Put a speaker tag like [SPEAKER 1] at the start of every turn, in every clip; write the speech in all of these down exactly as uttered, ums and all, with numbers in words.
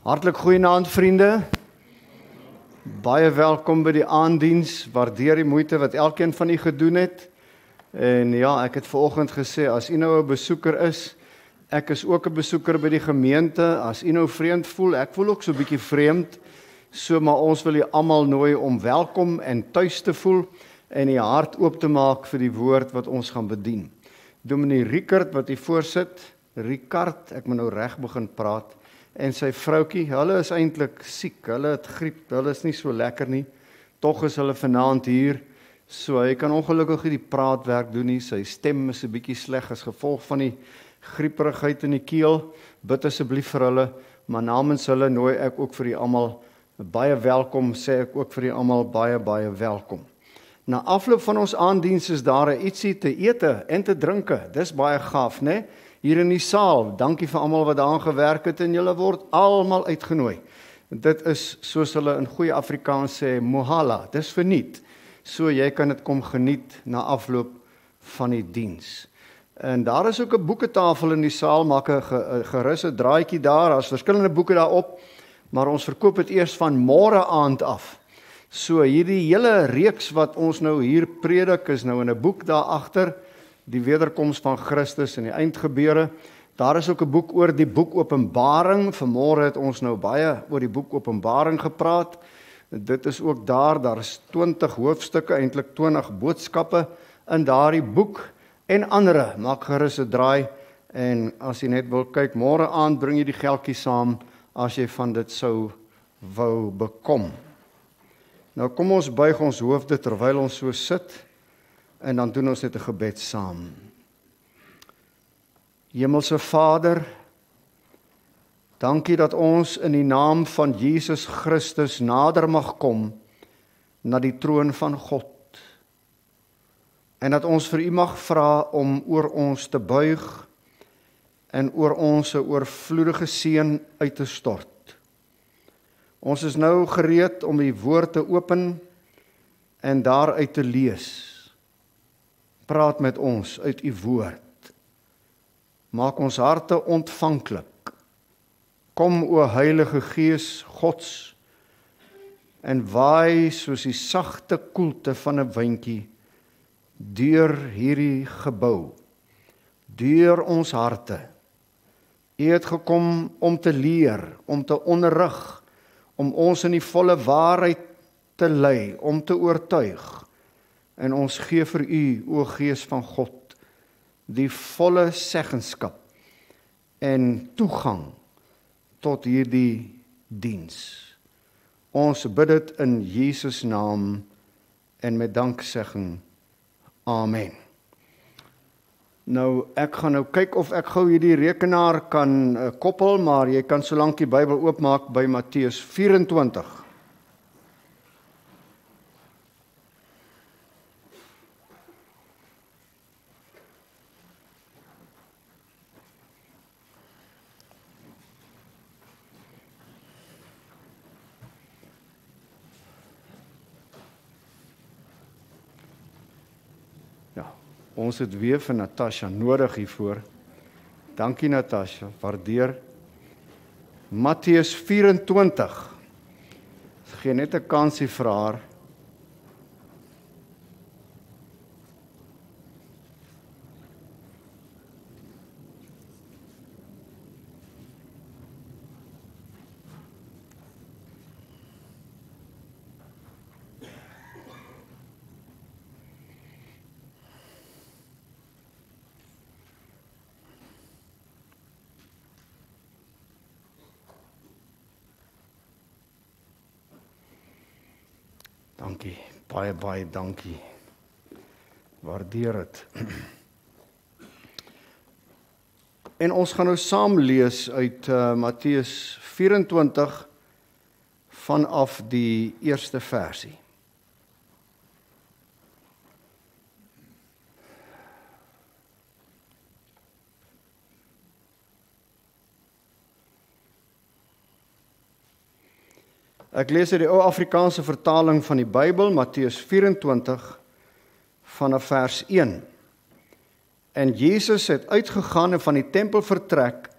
[SPEAKER 1] Hartlik goeienaand vriende. Baie welkom by die aanddiens. Waardeer die moeite wat elkeen van u gedoen het. En ja, ek het vanoggend gesê, as u nou 'n besoeker is, ek is ook 'n besoeker by die gemeente. As u nou vreemd voel, ek voel ook so 'n bietjie vreemd. So maar ons wil u almal nooi om welkom en tuis te voel en u hart oop te maak vir die woord wat ons gaan bedien. Dominee Rickert wat hier voorsit, Ricard, ek moet nou reg begin praat. En sy vroutjie, hulle is eintlik siek, hulle het griep, hulle is nie so lekker nie. Tog is hulle vanaand hier, so hy kan ongelukkig nie die praatwerk doen nie. Sy stem is 'n bietjie sleg as gevolg van die grieperigheid in die keel. Bid asseblief vir hulle, maar namens hulle nooi ek ook vir julle almal baie welkom, sê ek ook vir julle almal baie baie welkom. Na afloop van ons aanddiens is daar ietsie te ete en te drinke. Dis baie gaaf, né? Hier in die saal, dankie vir almal wat daaraan gewerk het en julle word almal uitgenooi. Dit is, soos hulle in goeie Afrikaans sê, mohala, dis verniet. So jy kan dit kom geniet na afloop van die diens. En daar is ook 'n boeketafel in die saal, maak 'n gerus 'n draadjie daar, daar's verskillende boeke daarop, maar ons verkoop dit eers van môre aand af. So hierdie hele reeks wat ons nou hier predik is nou in 'n boek daar agter, die wederkoms van Christus en die eindgebeure. Daar is ook 'n boek oor die boek Openbaring. Vanmôre het ons nou baie oor die boek Openbaring gepraat. Dit is ook daar, daar is twintig hoofstukke, eintlik twintig boodskappe in daardie boek en ander. Maak gerus 'n draai en as jy net wil kyk, môre aand bring jy die geldjie saam as jy van dit sou wou bekom. Nou kom ons buig ons hoofde terwyl ons so sit. En dan doen ons net 'n gebed saam. Hemelse Vader, dankie dat ons in die naam van Jesus Christus nader mag kom na die troon van God. En dat ons vir U mag vra om oor ons te buig en oor ons 'n oorvloedige seën uit te stort. Ons is nou gereed om die woord te open en daaruit te lees. Praat met ons uit U woord. Maak ons harte ontvanklik. Kom o Heilige Gees Gods en waai soos die sagte koelte van 'n windjie deur hierdie gebou, deur ons harte. U het gekom om te leer, om te onderrig, om ons in die volle waarheid te lei, om te oortuig. En ons gee vir U, o Gees van God, die volle seggenskap en toegang tot hierdie diens. Ons bid dit in Jesus naam en met danksegging. Amen. Nou, ek gaan nou kyk of ek gou hierdie rekenaar kan uh, koppel, maar jy kan solank die Bybel oopmaak by Matteus vyf-en-twintig. Ons het weer vir Natasha nodig hiervoor. Dankie Natasha, waardeer. Matteus vyf-en-twintig. Ek gee net 'n kansie vir haar. Dankie, baie baie dankie. Waardeer dit. En ons gaan nou saam lees uit uh, Matteus vyf-en-twintig vanaf die eerste versie. Ek lees uit die ou Afrikaanse vertaling van die Bybel, Matteus vyf-en-twintig vanaf vers een. En Jesus het uitgegaan en van die tempel vertrek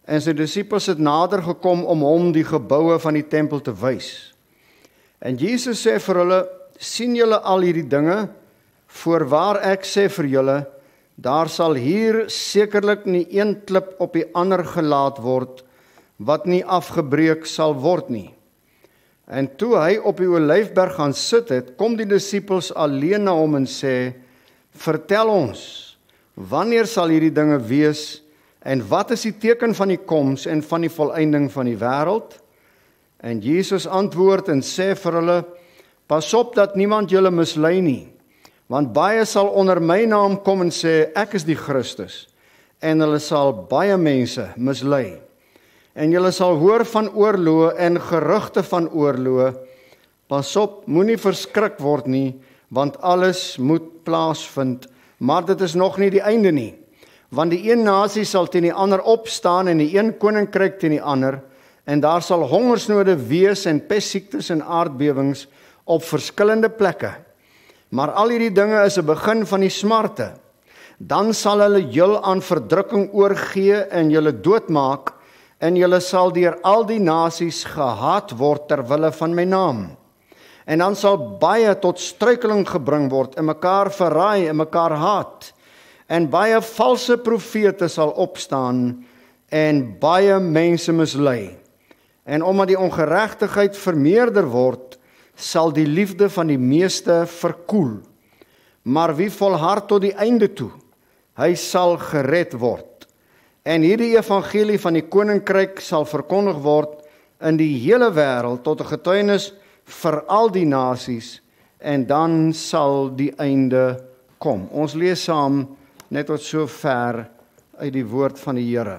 [SPEAKER 1] en sy disippels het nader gekom om hom die geboue van die tempel te wys. En Jesus sê vir hulle, sien julle al hierdie dinge? Voorwaar ek sê vir julle, daar sal hier sekerlik nie een klip op die ander gelaat word, wat nie afgebreek sal word nie. En toe hy op die Olyfberg gaan sit het, kom die disippels alleen na hom en sê, vertel ons, wanneer sal hierdie dinge wees, en wat is die teken van die koms en van die volëinding van die wêreld? En Jesus antwoord en sê vir hulle, pas op dat niemand julle mislei nie, want baie sal onder my naam kom en sê, ek is die Christus, en hulle sal baie mense mislei. En julle sal hoor van oorloë en gerugte van oorloë. Pas op, moenie verskrik word nie, want alles moet plaasvind, maar dit is nog nie die einde nie. Want die een nasie sal teen die ander opstaan en die een koninkryk teen die ander, en daar sal hongersnode wees en pestsiektes en aardbewings op verskillende plekke. Maar al hierdie dinge is 'n begin van die smarte. Dan sal hulle jul aan verdrukking oorgee en julle doodmaak, en julle sal deur al die nasies gehaat word ter wille van my naam. En dan sal baie tot struikeling gebring word, en mekaar verraai en mekaar haat. En baie valse profete sal opstaan, en baie mense mislei. En omdat die ongeregtigheid vermeerder word, sal die liefde van die meeste verkoel. Maar wie volhard tot die einde toe, hy sal gered word. En hierdie evangelie van die koninkryk sal verkondig word in die hele wêreld tot 'n getuienis vir al die nasies, en dan sal die einde kom. Ons lees saam net tot so ver uit die woord van die Here.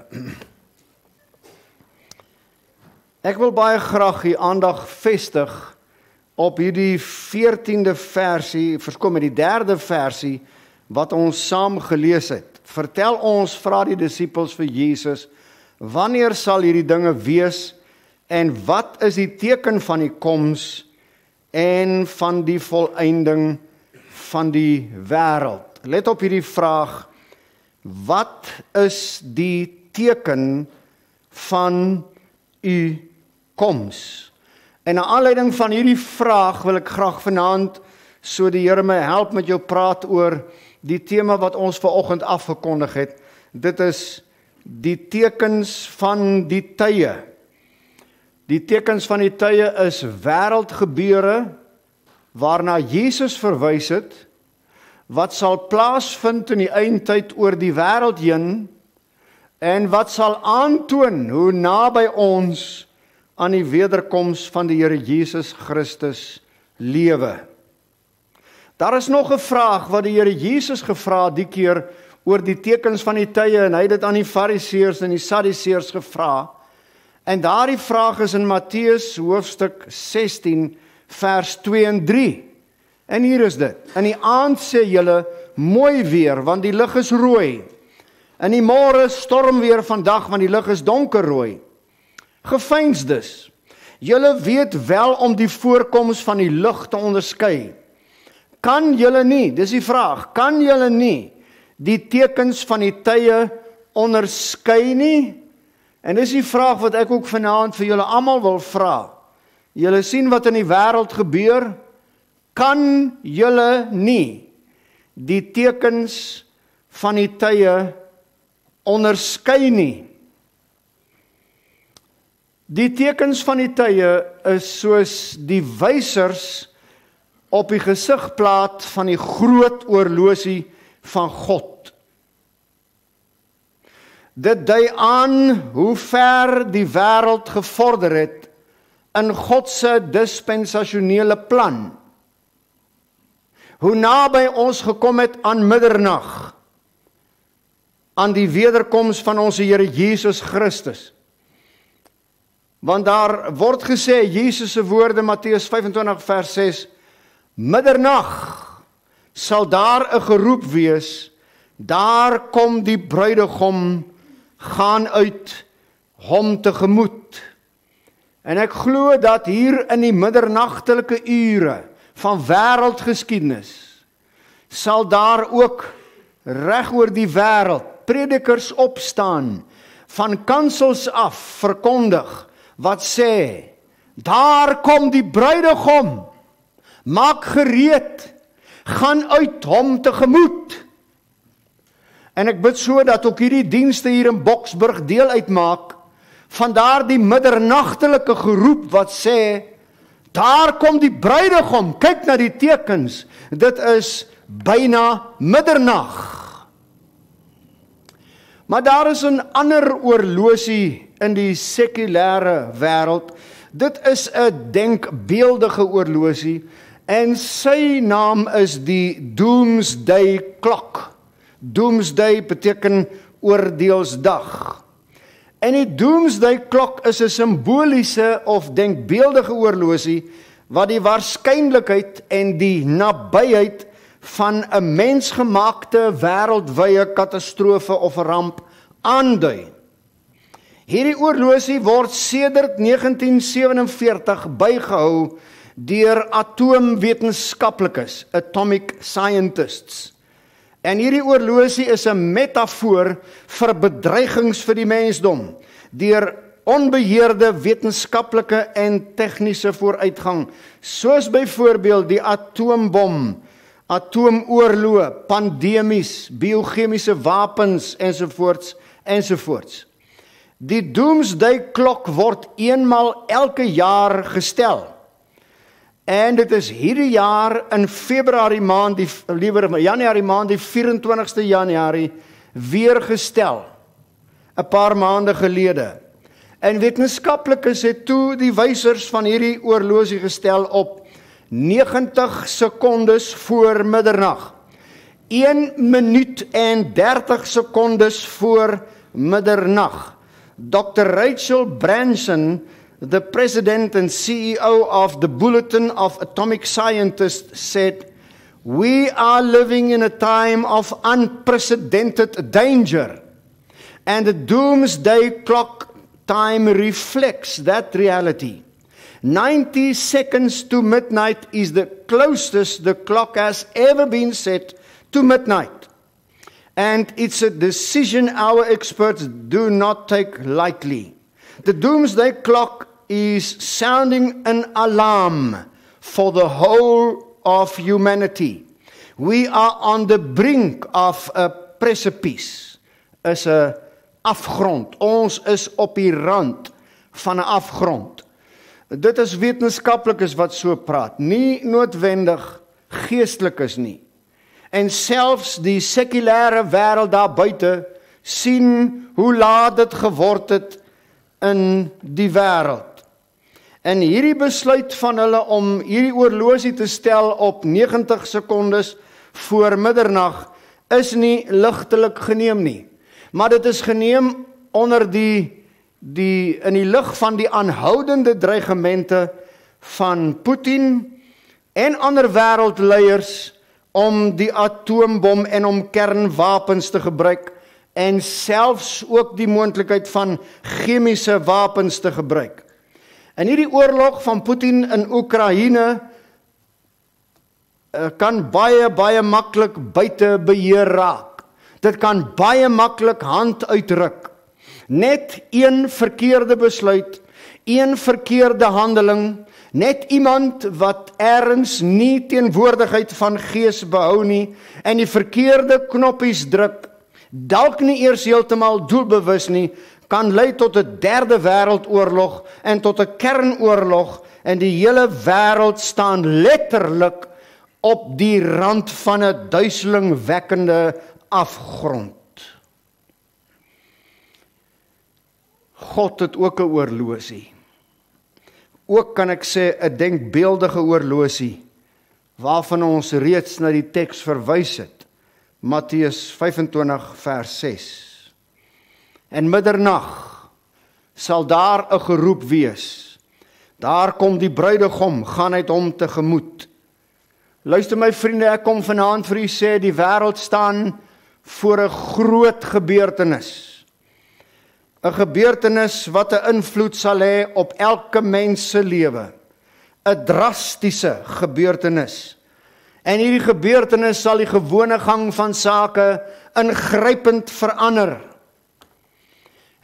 [SPEAKER 1] Ek wil baie graag die aandag vestig op hierdie veertiende versie, verskom met die derde versie wat ons saam gelees het. Vertel ons, vra die disippels vir Jesus, wanneer sal hierdie dinge wees en wat is die teken van die koms en van die volëinding van die wêreld? Let op hierdie vraag, wat is die teken van u koms? En na aanleiding van hierdie vraag wil ek graag vanaand, so die Here my help met jou praat oor die tema wat ons vanoggend afgekondig het. Dit is die tekens van die tye. Die tekens van die tye is wêreldgebeure waarna Jesus verwys het, wat sal plaasvind in die eindtyd oor die wêreld heen, en wat sal aantoon hoe naby ons aan die wederkoms van die Here Jesus Christus lewe. Daar is nog 'n vraag wat die Here Jesus gevra het die keer oor die tekens van die tye, en hy het dit aan die Fariseërs en die Sadduseërs gevra. En daardie vraag is in Matteus hoofstuk sestien vers twee en drie. En hier is dit: in die aand sê julle mooi weer, want die lig is rooi. In die môre storm weer vandag, want die lig is donkerrooi. Geveins dus, julle weet wel om die voorkoms van die lig te onderskei. Kan julle nie, dis die vraag, kan julle nie die tekens van die tye onderskei nie? En dis die vraag wat ek ook vanaand vir julle almal wil vra. Julle sien wat in die wêreld gebeur, kan julle nie die tekens van die tye onderskei nie? Die tekens van die tye is soos die wysers op die gesigplaat van die groot oorlosie van God. Dit dui aan hoe ver die wêreld gevorder het in God se dispensasionele plan. Hoe naby ons gekom het aan middernag, aan die wederkoms van ons Here Jesus Christus. Want daar word gesê, Jesus se woorde, Matteus vyf-en-twintig vers ses, middernag sal daar 'n geroep wees, daar kom die bruidegom, gaan uit hom tegemoet. En ek glo dat hier in die middernagtelike ure van wêreldgeskiedenis sal daar ook reg oor die wêreld predikers opstaan van kansels af verkondig, wat sê, daar kom die bruidegom, maak gereed, gaan uit hom tegemoet. En ek bid so dat ook hierdie dienste hier in Boksburg deel uitmaak van daardie middernagtelike geroep wat sê, daar kom die bruidegom, kyk na die tekens, dit is byna middernag. Maar daar is 'n ander oorlosie in die sekulêre wêreld, dit is 'n denkbeeldige oorlosie, en sy naam is die Doomsday Clock. Doomsday beteken oordeelsdag. En die Doomsday Clock is 'n simboliese of denkbeeldige oorlosie wat die waarskynlikheid en die nabyheid van 'n mensgemaakte wêreldwye katastrofe of ramp aandui. Hierdie oorlosie word sedert negentien sewenenveertig bygehou deur atoomwetenskaplikes, atomic scientists. En hierdie oorlosie is 'n metafoor vir bedreigings vir die mensdom, deur onbeheerde wetenskaplike en tegniese vooruitgang, soos byvoorbeeld die atoombom, atoomoorlog, pandemies, biochemiese wapens ensovoorts ensovoorts. Die Doomsday Klok word eenmaal elke jaar gestel. En dit is hierdie jaar in Februarie maand, die liewer Januarie maand, die vyf-en-twintigste Januarie weer gestel. 'n Paar maande gelede. En wetenskaplikes het toe die wysers van hierdie oorlosie gestel op negentig sekondes voor middernag. een minuut en dertig sekondes voor middernag. Doctor Rachel Branson, the president and C E O of the Bulletin of Atomic Scientists, said, "We are living in a time of unprecedented danger, and the Doomsday Clock time reflects that reality. ninety seconds to midnight is the closest the clock has ever been set to midnight. And it's a decision our experts do not take lightly. The Doomsday Clock is sounding an alarm for the whole of humanity. We are on the brink of a precipice. Is 'n afgrond. Ons is op die rand van 'n afgrond. Dit is wetenskaplikes wat so praat, nie noodwendig geestelikes nie. En selfs die sekulêre wêreld daar buite sien hoe laat dit geword het in die wêreld. En hierdie besluit van hulle om hierdie oorlosie te stel op negentig sekondes voor middernag is nie ligtelik geneem nie. Maar dit is geneem onder die, die in die lig van die aanhoudende dreigemente van Putin en ander wêreldleiers om die atoombom en om kernwapens te gebruik en selfs ook die moontlikheid van chemiese wapens te gebruik. En hierdie oorlog van Putin in Oekraïne kan baie, baie maklik buite beheer raak. Dit kan baie maklik hand uitruk. Net een verkeerde besluit, een verkeerde handeling, net iemand wat ergens nie teenwoordigheid van gees behou nie en die verkeerde knoppies druk, dalk nie eers heeltemal doelbewus nie, kan lei tot 'n derde wêreldoorlog en tot 'n kernoorlog en die hele wêreld staan letterlik op die rand van 'n duiselingwekkende afgrond. God het ook 'n oorlosie. Ook kan ek sê 'n denkbeeldige oorlosie waarvan ons reeds na die teks verwys het. Matteus vyf-en-twintig vers ses. En middernag sal daar 'n geroep wees. Daar kom die bruidegom, gaan uit hom tegemoet. Luister my vriende, ek kom vanaand vir u sê, die wêreld staan voor 'n groot gebeurtenis. 'n Gebeurtenis wat 'n invloed sal hê op elke mens se lewe. 'n Drastiese gebeurtenis. En hierdie gebeurtenis sal die gewone gang van sake ingrypend verander.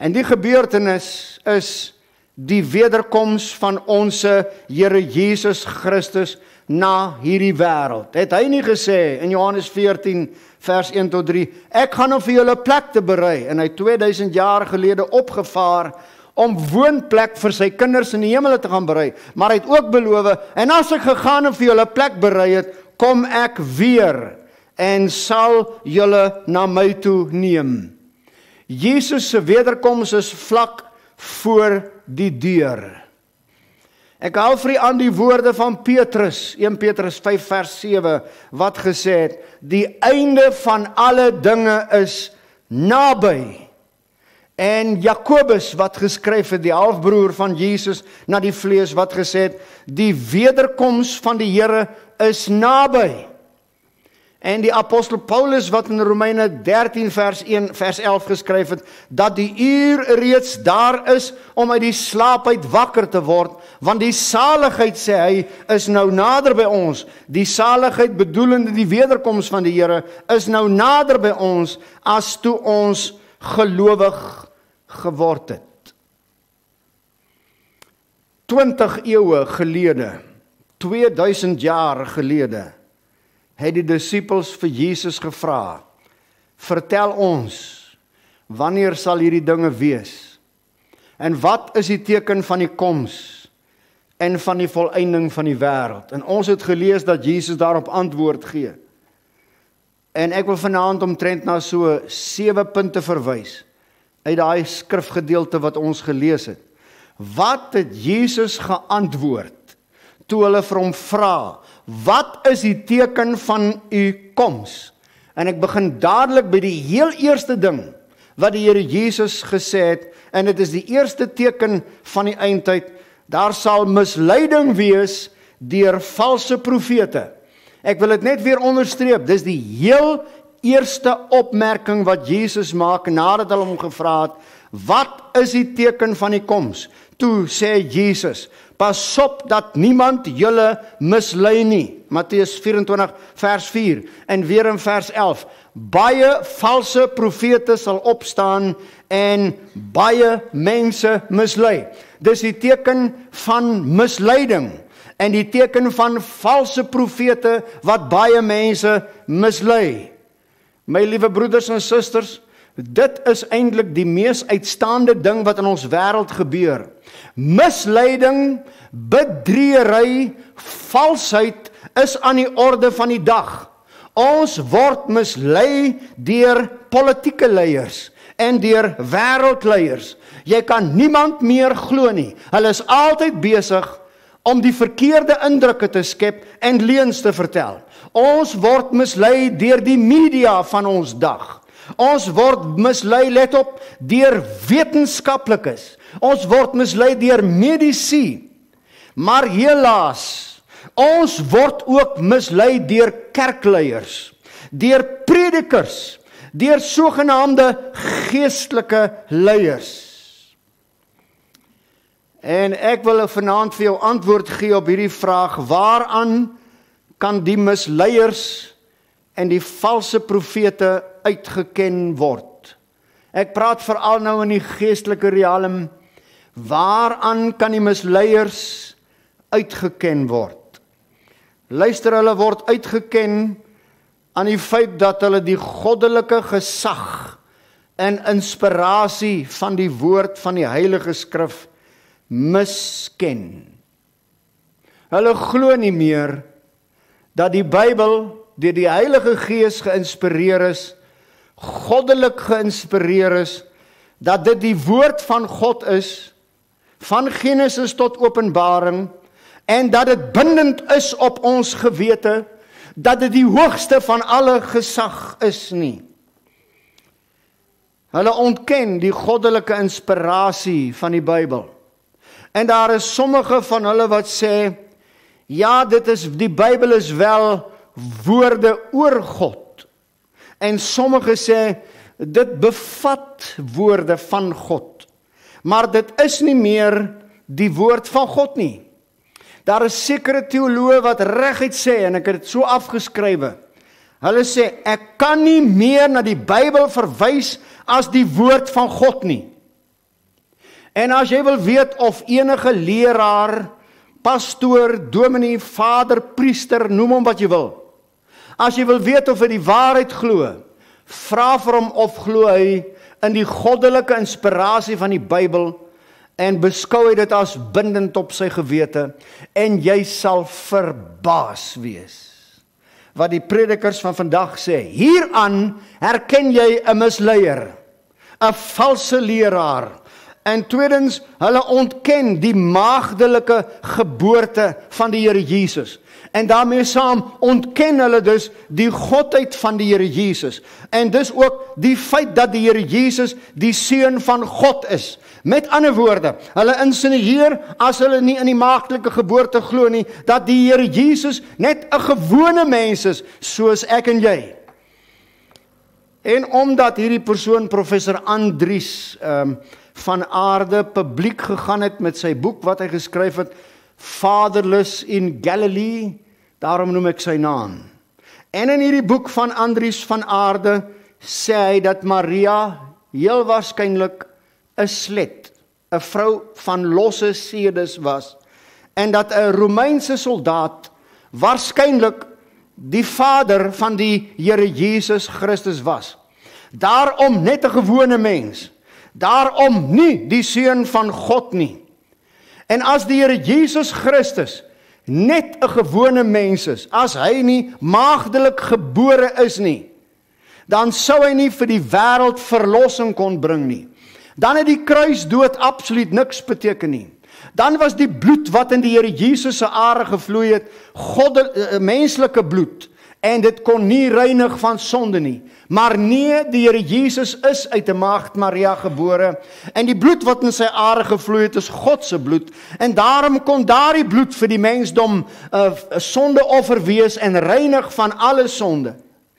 [SPEAKER 1] En die gebeurtenis is die wederkoms van ons Here Jesus Christus na hierdie wêreld. Het hy nie gesê in Johannes veertien vers een tot drie, ek gaan om vir julle plek te berei, en hy tweeduisend jaar gelede opgevaar om woonplek vir sy kinders in die hemele te gaan berei, maar hy het ook beloof, en as ek gegaan en vir julle plek berei het, kom ek weer en sal julle na my toe neem. Jesus se wederkoms is vlak voor die deur. Ek hou vir aan die woorde van Petrus, een Petrus vyf vers sewe, wat gesê het, die einde van alle dinge is naby. En Jakobus wat geskryf het, die halfbroer van Jesus na die vlees, wat gesê het, die wederkoms van die Here is naby. En die apostel Paulus wat in Romeine dertien vers een vers elf geskryf het, dat die uur reeds daar is om uit die slaap uit wakker te word, want die saligheid, sê hy, is nou nader by ons. Die saligheid bedoelende die wederkoms van die Here is nou nader by ons as toe ons gelowig geword het. twintig eeue gelede, tweeduisend jaar gelede, het die disippels vir Jesus gevra, vertel ons, wanneer sal hierdie dinge wees? En wat is die teken van die koms en van die volëinding van die wêreld? En ons het gelees dat Jesus daarop antwoord gee. En ek wil vanaand omtrent na so sewe punte verwys uit daai skrifgedeelte wat ons gelees het. Wat het Jesus geantwoord toe hulle vir hom vra, wat is die teken van u koms? En ek begin dadelik by die heel eerste ding wat die Here Jesus gesê het, en dit is die eerste teken van die eindtyd, daar sal misleiding wees deur valse profete. Ek wil dit net weer onderstreep, dis die heel eerste opmerking wat Jesus maak nadat hulle hom gevra het, wat is die teken van die koms? Toe sê Jesus, pas op dat niemand julle mislei nie. Matteus vyf-en-twintig vers vier en weer in vers elf. Baie valse profete sal opstaan en baie mense mislei. Dis die teken van misleiding en die teken van valse profete wat baie mense mislei. My liewe broeders en susters, dit is eintlik die mees uitstaande ding wat in ons wêreld gebeur. Misleiding, bedriegery, valsheid is aan die orde van die dag. Ons word mislei deur politieke leiers en deur wêreldleiers. Jy kan niemand meer glo nie. Hulle is altyd besig om die verkeerde indrukke te skep en leuns te vertel. Ons word mislei deur die media van ons dag. Ons word mislei, let op, deur wetenskaplikes. Ons word mislei deur medici. Maar helaas, ons word ook mislei deur kerkleiers, deur predikers, deur sogenaamde geestelike leiers. En ek wil vanaand vir jou antwoord gee op hierdie vraag, waaraan kan die misleiers en die valse profete uitgeken word? Ek praat veral nou in die geestelike riem, waaraan kan die misleiers uitgeken word? Luister, hulle word uitgeken aan die feit dat hulle die goddelike gesag en inspirasie van die woord van die Heilige Skrif misken. Hulle glo nie meer dat die Bybel deur die Heilige Gees geïnspireer is, goddelik geïnspireer is, dat dit die woord van God is, van Genesis tot Openbaring, en dat dit bindend is op ons gewete, dat dit die hoogste van alle gesag is nie. Hulle ontken die goddelike inspirasie van die Bybel. En daar is sommige van hulle wat sê, ja, dit is, die Bybel is wel woorde oor God. En sommige sê, dit bevat woorde van God. Maar dit is nie meer die woord van God nie. Daar is sekere teoloë wat reguit sê, en ek het dit so afgeskrywe. Hulle sê, ek kan nie meer na die Bybel verwys as die woord van God nie.
[SPEAKER 2] En as jy wil weet of enige leraar, pastoor, dominee, vader, priester, noem hom wat jy wil. As jy wil weet of hy die waarheid glo, vra vir hom of glo hy in die goddelike inspirasie van die Bybel en beskou hy dit as bindend op sy gewete en jy sal verbaas wees. Wat die predikers van vandag sê, hieraan herken jy 'n misleier, 'n valse leraar. En tweedens, hulle ontken die maagdelike geboorte van die Here Jesus. En daarmee saam ontken hulle dus die godheid van die Here Jesus. En dus ook die feit dat die Here Jesus die seun van God is. Met ander woorde, hulle insinueer, as hulle nie in die maagdelike geboorte glo nie, dat die Here Jesus net 'n gewone mens is, soos ek en jy. En omdat hierdie persoon, professor Andries um, van Aarde, publiek gegaan het met sy boek wat hy geskryf het, Fatherless in Galilee, daarom noem ek sy naam. En in hierdie boek van Andries van Aarde sê hy dat Maria heel waarskynlik 'n slet, 'n vrou van losse sedes was, en dat 'n Romeinse soldaat waarskynlik die vader van die Here Jesus Christus was. Daarom net 'n gewone mens, daarom nie die seun van God nie. En as die Here Jesus Christus net 'n gewone mens is, as hy nie maagdelik gebore is nie, dan sou hy nie vir die wêreld verlossing kon bring nie. Dan het die kruisdood absoluut niks beteken nie. Dan was die bloed wat in die Here Jesus se are gevloei het, godde, menslike bloed, en dit kon nie reinig van sonde nie. Maar nee, die Here Jesus is uit 'n maagd Maria gebore, en die bloed wat in sy are gevloei het, is God se bloed, en daarom kon daardie bloed vir die mensdom 'n uh, sondeoffer wees en reinig van alle sonde.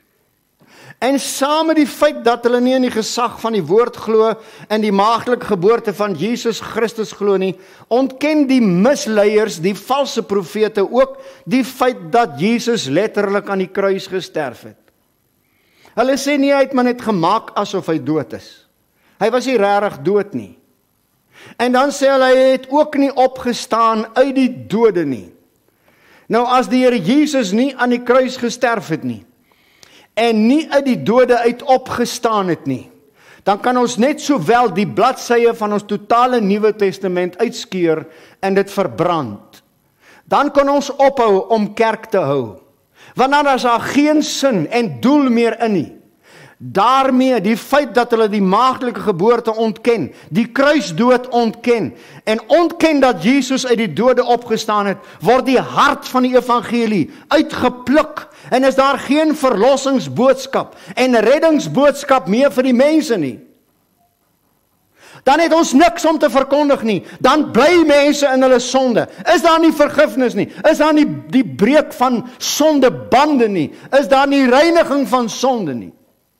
[SPEAKER 2] En saam met die feit dat hulle nie in die gesag van die woord glo en die maagdelike geboorte van Jesus Christus glo nie, ontken die misleiers, die valse profete ook die feit dat Jesus letterlik aan die kruis gesterf het. Hulle sê nie, hy het maar net gemaak asof hy dood is. Hy was nie regtig dood nie. En dan sê hulle, hy het ook nie opgestaan uit die dode nie. Nou as die Here Jesus nie aan die kruis gesterf het nie, en nie uit die dode uit opgestaan het nie, dan kan ons net sowel die bladsye van ons totale Nuwe Testament uitskeur en dit verbrand. Dan kan ons ophou om kerk te hou, want dan is daar geen sin en doel meer in nie. Daarmee die feit dat hulle die maagdelike geboorte ontken, die kruisdood ontken, en ontken dat Jesus uit die dode opgestaan het, word die hart van die evangelie uitgepluk, en is daar geen verlossingsboodskap en reddingsboodskap meer vir die mense nie. Dan het ons niks om te verkondig nie, dan bly mense in hulle sonde. Is daar nie vergifnis nie, is daar nie die breek van sondebande nie, is daar nie reiniging van sonde nie.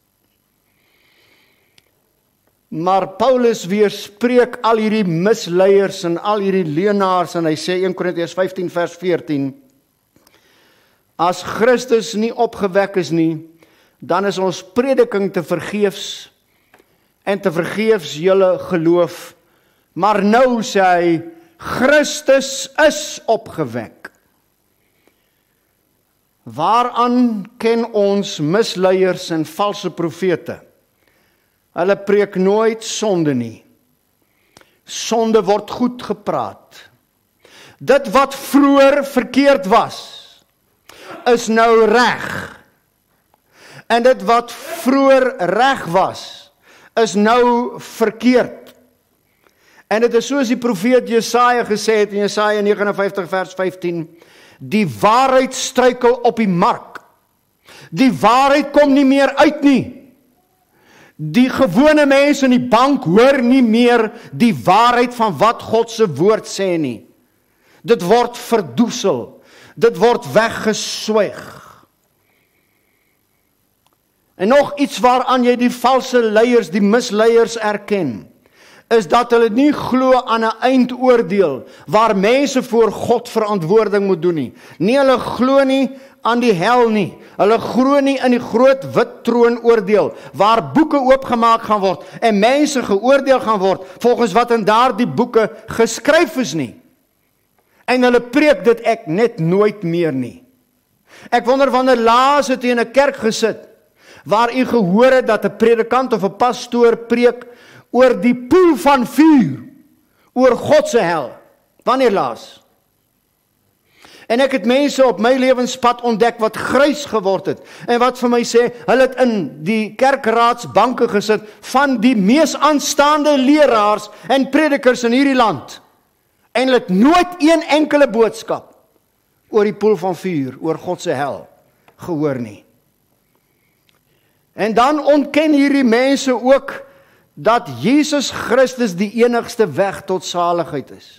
[SPEAKER 2] Maar Paulus weerspreek al hierdie misleiers en al hierdie leenaars, en hy sê Eerste Korintiërs vyftien vers veertien, as Christus nie opgewek is nie, dan is ons prediking te vergeefs, en te vergeefs julle geloof. Maar nou sê hy, Christus is opgewek. Waaraan ken ons misleiers en valse profete? Hulle preek nooit sonde nie. Sonde word goed gepraat. Dit wat vroeër verkeerd was, is nou reg. En dit wat vroeër reg was, is nou verkeerd. En dit is soos die profeet Jesaja gesê het in Jesaja vyf nege vyf vers vyftien, die waarheid struikel op die mark. Die waarheid kom nie meer uit nie. Die gewone mense in die bank hoor nie meer die waarheid van wat God se woord sê nie. Dit word verdoesel, dit word weggeswyg. En nog iets waaraan jy die valse leiers, die misleiers erken, is dat hulle nie glo aan 'n eindoordeel waar mense voor God verantwoording moet doen nie. Nee, hulle glo nie aan die hel nie. Hulle glo nie in die groot wit troonoordeel, waar boeke oopgemaak gaan word, en mense geoordeel gaan word, volgens wat in daardie boeke geskryf is nie. En hulle preek dit ek net nooit meer nie. Ek wonder wanneer laas het u in 'n kerk gesit, waar u gehoor het dat 'n predikant of 'n pastoor preek oor die poel van vuur, oor God se hel. Wanneer laas? En ek het mense op my lewenspad ontdek wat grys geword het, en wat vir my sê, hulle het in die kerkraadsbanke gesit, van die mees aanstaande leraars en predikers in hierdie land, en hulle het nooit een enkele boodskap oor die poel van vuur, oor God se hel, gehoor nie. En dan ontken hierdie mense ook, dat Jesus Christus die enigste weg tot saligheid is.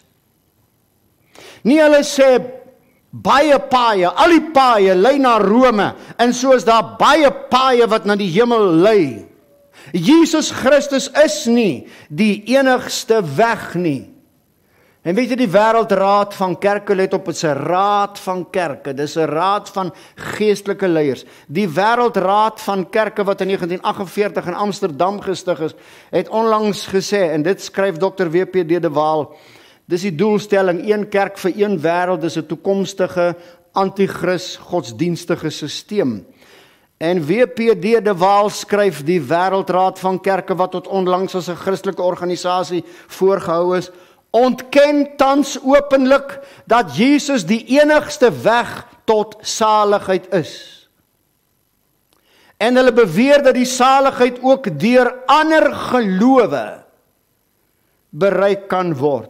[SPEAKER 2] Nie hulle sê, baie paaie, al die paaie lei na Rome, en so is daar baie paaie wat na die hemel lei. Jesus Christus is nie die enigste weg nie. En weet jy, die wêreldraad van kerke, let op, het is 'n raad van kerke, dit is 'n raad van geestelike leiers. Die wêreldraad van kerke wat in negentien agt en veertig in Amsterdam gestig is, het onlangs gesê, en dit skryf dokter W P D de Waal, dis die doelstelling, een kerk vir een wêreld, dis 'n toekomstige anti-kris godsdienstige sisteem. En W P D de Waal skryf, die wêreldraad van kerke wat tot onlangs as 'n Christelike organisasie voorgehou is, ontken tans openlik dat Jesus die enigste weg tot saligheid is. En hulle beweer dat die saligheid ook deur ander gelowe bereik kan word.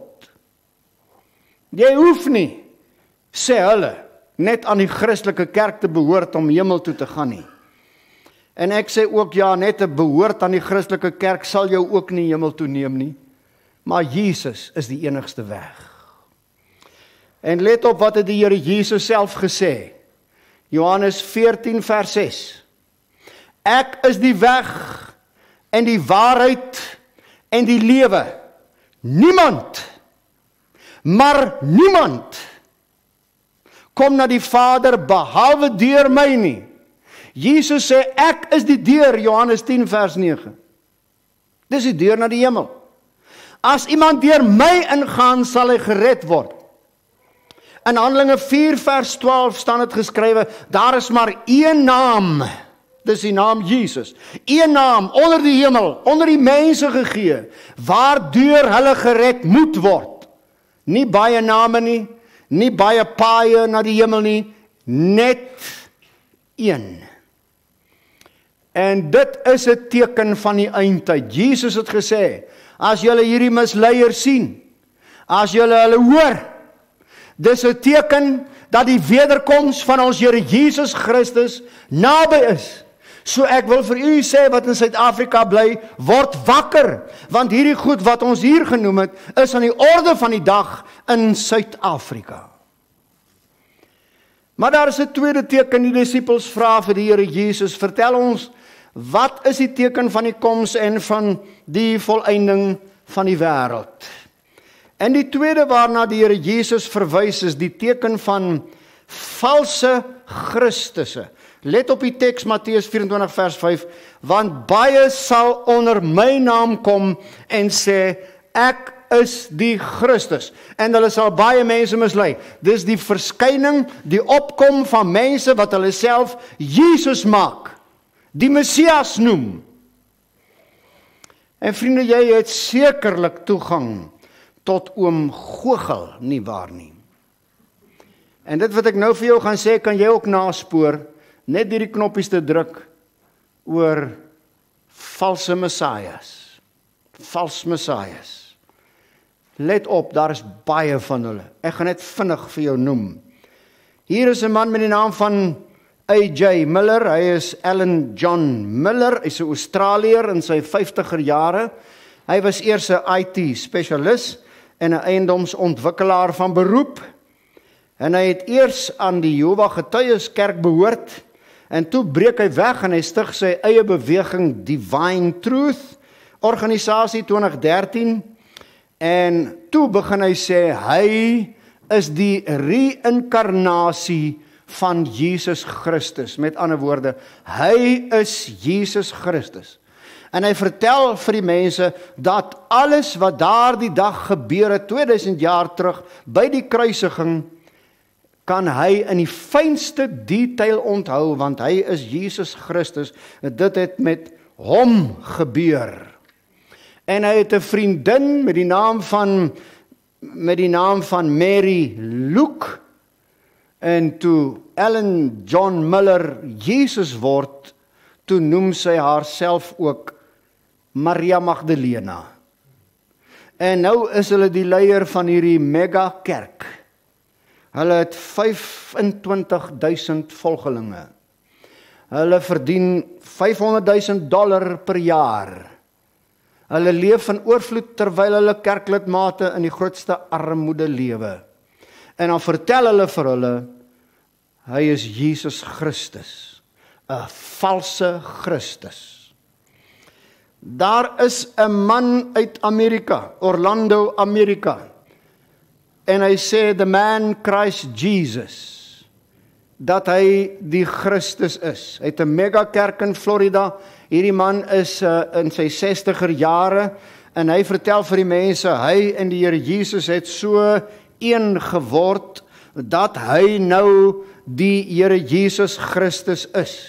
[SPEAKER 2] Jy hoef nie, sê hulle, net aan die Christelike kerk te behoort om hemel toe te gaan nie. En ek sê ook, ja, net 'n behoort aan die Christelike kerk sal jou ook nie hemel toe neem nie. Maar Jesus is die enigste weg. En let op wat het die Here Jesus self gesê. Johannes veertien vers ses. Ek is die weg en die waarheid en die lewe. Niemand, maar niemand kom na die Vader behalwe deur my nie. Jesus sê ek is die deur, Johannes tien vers nege. Dis die deur na die hemel. As iemand deur my ingaan, sal hy gered word. In Handelinge vier vers twaalf staan dit geskrywe, daar is maar een naam, dis die naam Jesus, een naam onder die hemel, onder die mense gegee, waardeur hulle gered moet word. Nie baie name nie, nie baie paaie na die hemel nie, net een. En dit is 'n teken van die eindtyd. Jesus het gesê, as julle hierdie misleiers sien, as julle hulle hoor, dis 'n teken dat die wederkoms van ons Here Jesus Christus naby is. So ek wil vir u sê wat in Suid-Afrika bly, word wakker, want hierdie goed wat ons hier genoem het, is aan die orde van die dag in Suid-Afrika. Maar daar is 'n tweede teken, die disippels vra vir die Here Jesus, vertel ons, wat is die teken van die koms en van die volëinding van die wêreld? En die tweede waarna die Here Jesus verwys is die teken van valse Christusse. Let op die teks Matteus vyf-en-twintig vers vyf, want baie sal onder my naam kom en sê, ek is die Christus. En hulle sal baie mense mislei. Dis die verskyning, die opkom van mense wat hulle self Jesus maak, die Messias noem. En vriende, jy het sekerlik toegang tot oom Goochel, nie waar nie. En dit wat ek nou vir jou gaan sê, kan jy ook naspoor, net hierdie knoppies te druk oor valse messias. Vals messias. Let op, daar is baie van hulle. Ek gaan net vinnig vir jou noem. Hier is 'n man met die naam van A J Miller, hy is Alan John Miller, hy is 'n Australiër in sy vyftiger jare. Hy was eers 'n I T spesialis en 'n eiendomsontwikkelaar van beroep. En hy het eers aan die Jehovah Getuies Kerk behoort, en toe breek hy weg en hy stig sy eie beweging Divine Truth, organisasie twintig dertien, en toe begin hy sê, hy is die reïnkarnasie van Jesus Christus. Met ander woorde, hy is Jesus Christus. En hy vertel vir die mense dat alles wat daardie dag gebeur het, tweeduisend jaar terug, by die kruisiging, kan hy in die fynste detail onthou, want hy is Jesus Christus. Dit het met hom gebeur. En hy het 'n vriendin met die naam van met die naam van Mary Luke, en toe Ellen John Miller Jesus word, toe noem sy haarself ook Maria Magdalena. En nou is hulle die leier van hierdie mega kerk. Hulle het vyfentwintig duisend volgelinge. Hulle verdien vyfhonderdduisend dollar per jaar. Hulle leef in oorvloed terwyl hulle kerklidmate in die grootste armoede lewe. En dan vertel hulle vir hulle, hy is Jesus Christus, 'n valse Christus. Daar is 'n man uit Amerika, Orlando, Amerika, en hy sê, the man Christ Jesus, dat hy die Christus is. Hy het 'n mega kerk in Florida. Hierdie man is uh, in sy sestiger jare, en hy vertel vir die mense, hy en die Here Jesus het so een geword, dat hy nou die Here Jesus Christus is.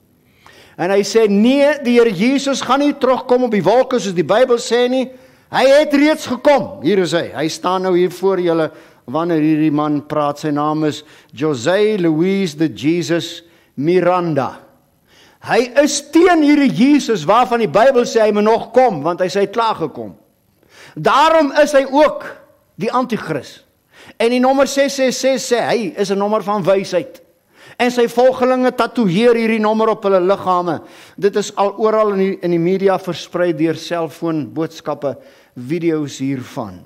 [SPEAKER 2] En hy sê, nee, die Here Jesus gaan nie terugkom op die wolke, soos die Bybel sê nie, hy het reeds gekom. Hier is hy, hy staan nou hier voor julle, wanneer hierdie man praat. Sy naam is Jose Luis de Jesus Miranda. Hy is teen hierdie Jesus, waarvan die Bybel sê, hy moet nog kom, want hy sê, hy het klaar gekom. Daarom is hy ook die antichrist. En die nommer ses ses ses sê, hy is 'n nommer van wysheid. En sy volgelinge tatoeëer hierdie nommer op hulle liggame. Dit is al oral in die, in die media versprei deur selfoon boodskappe, video's hiervan.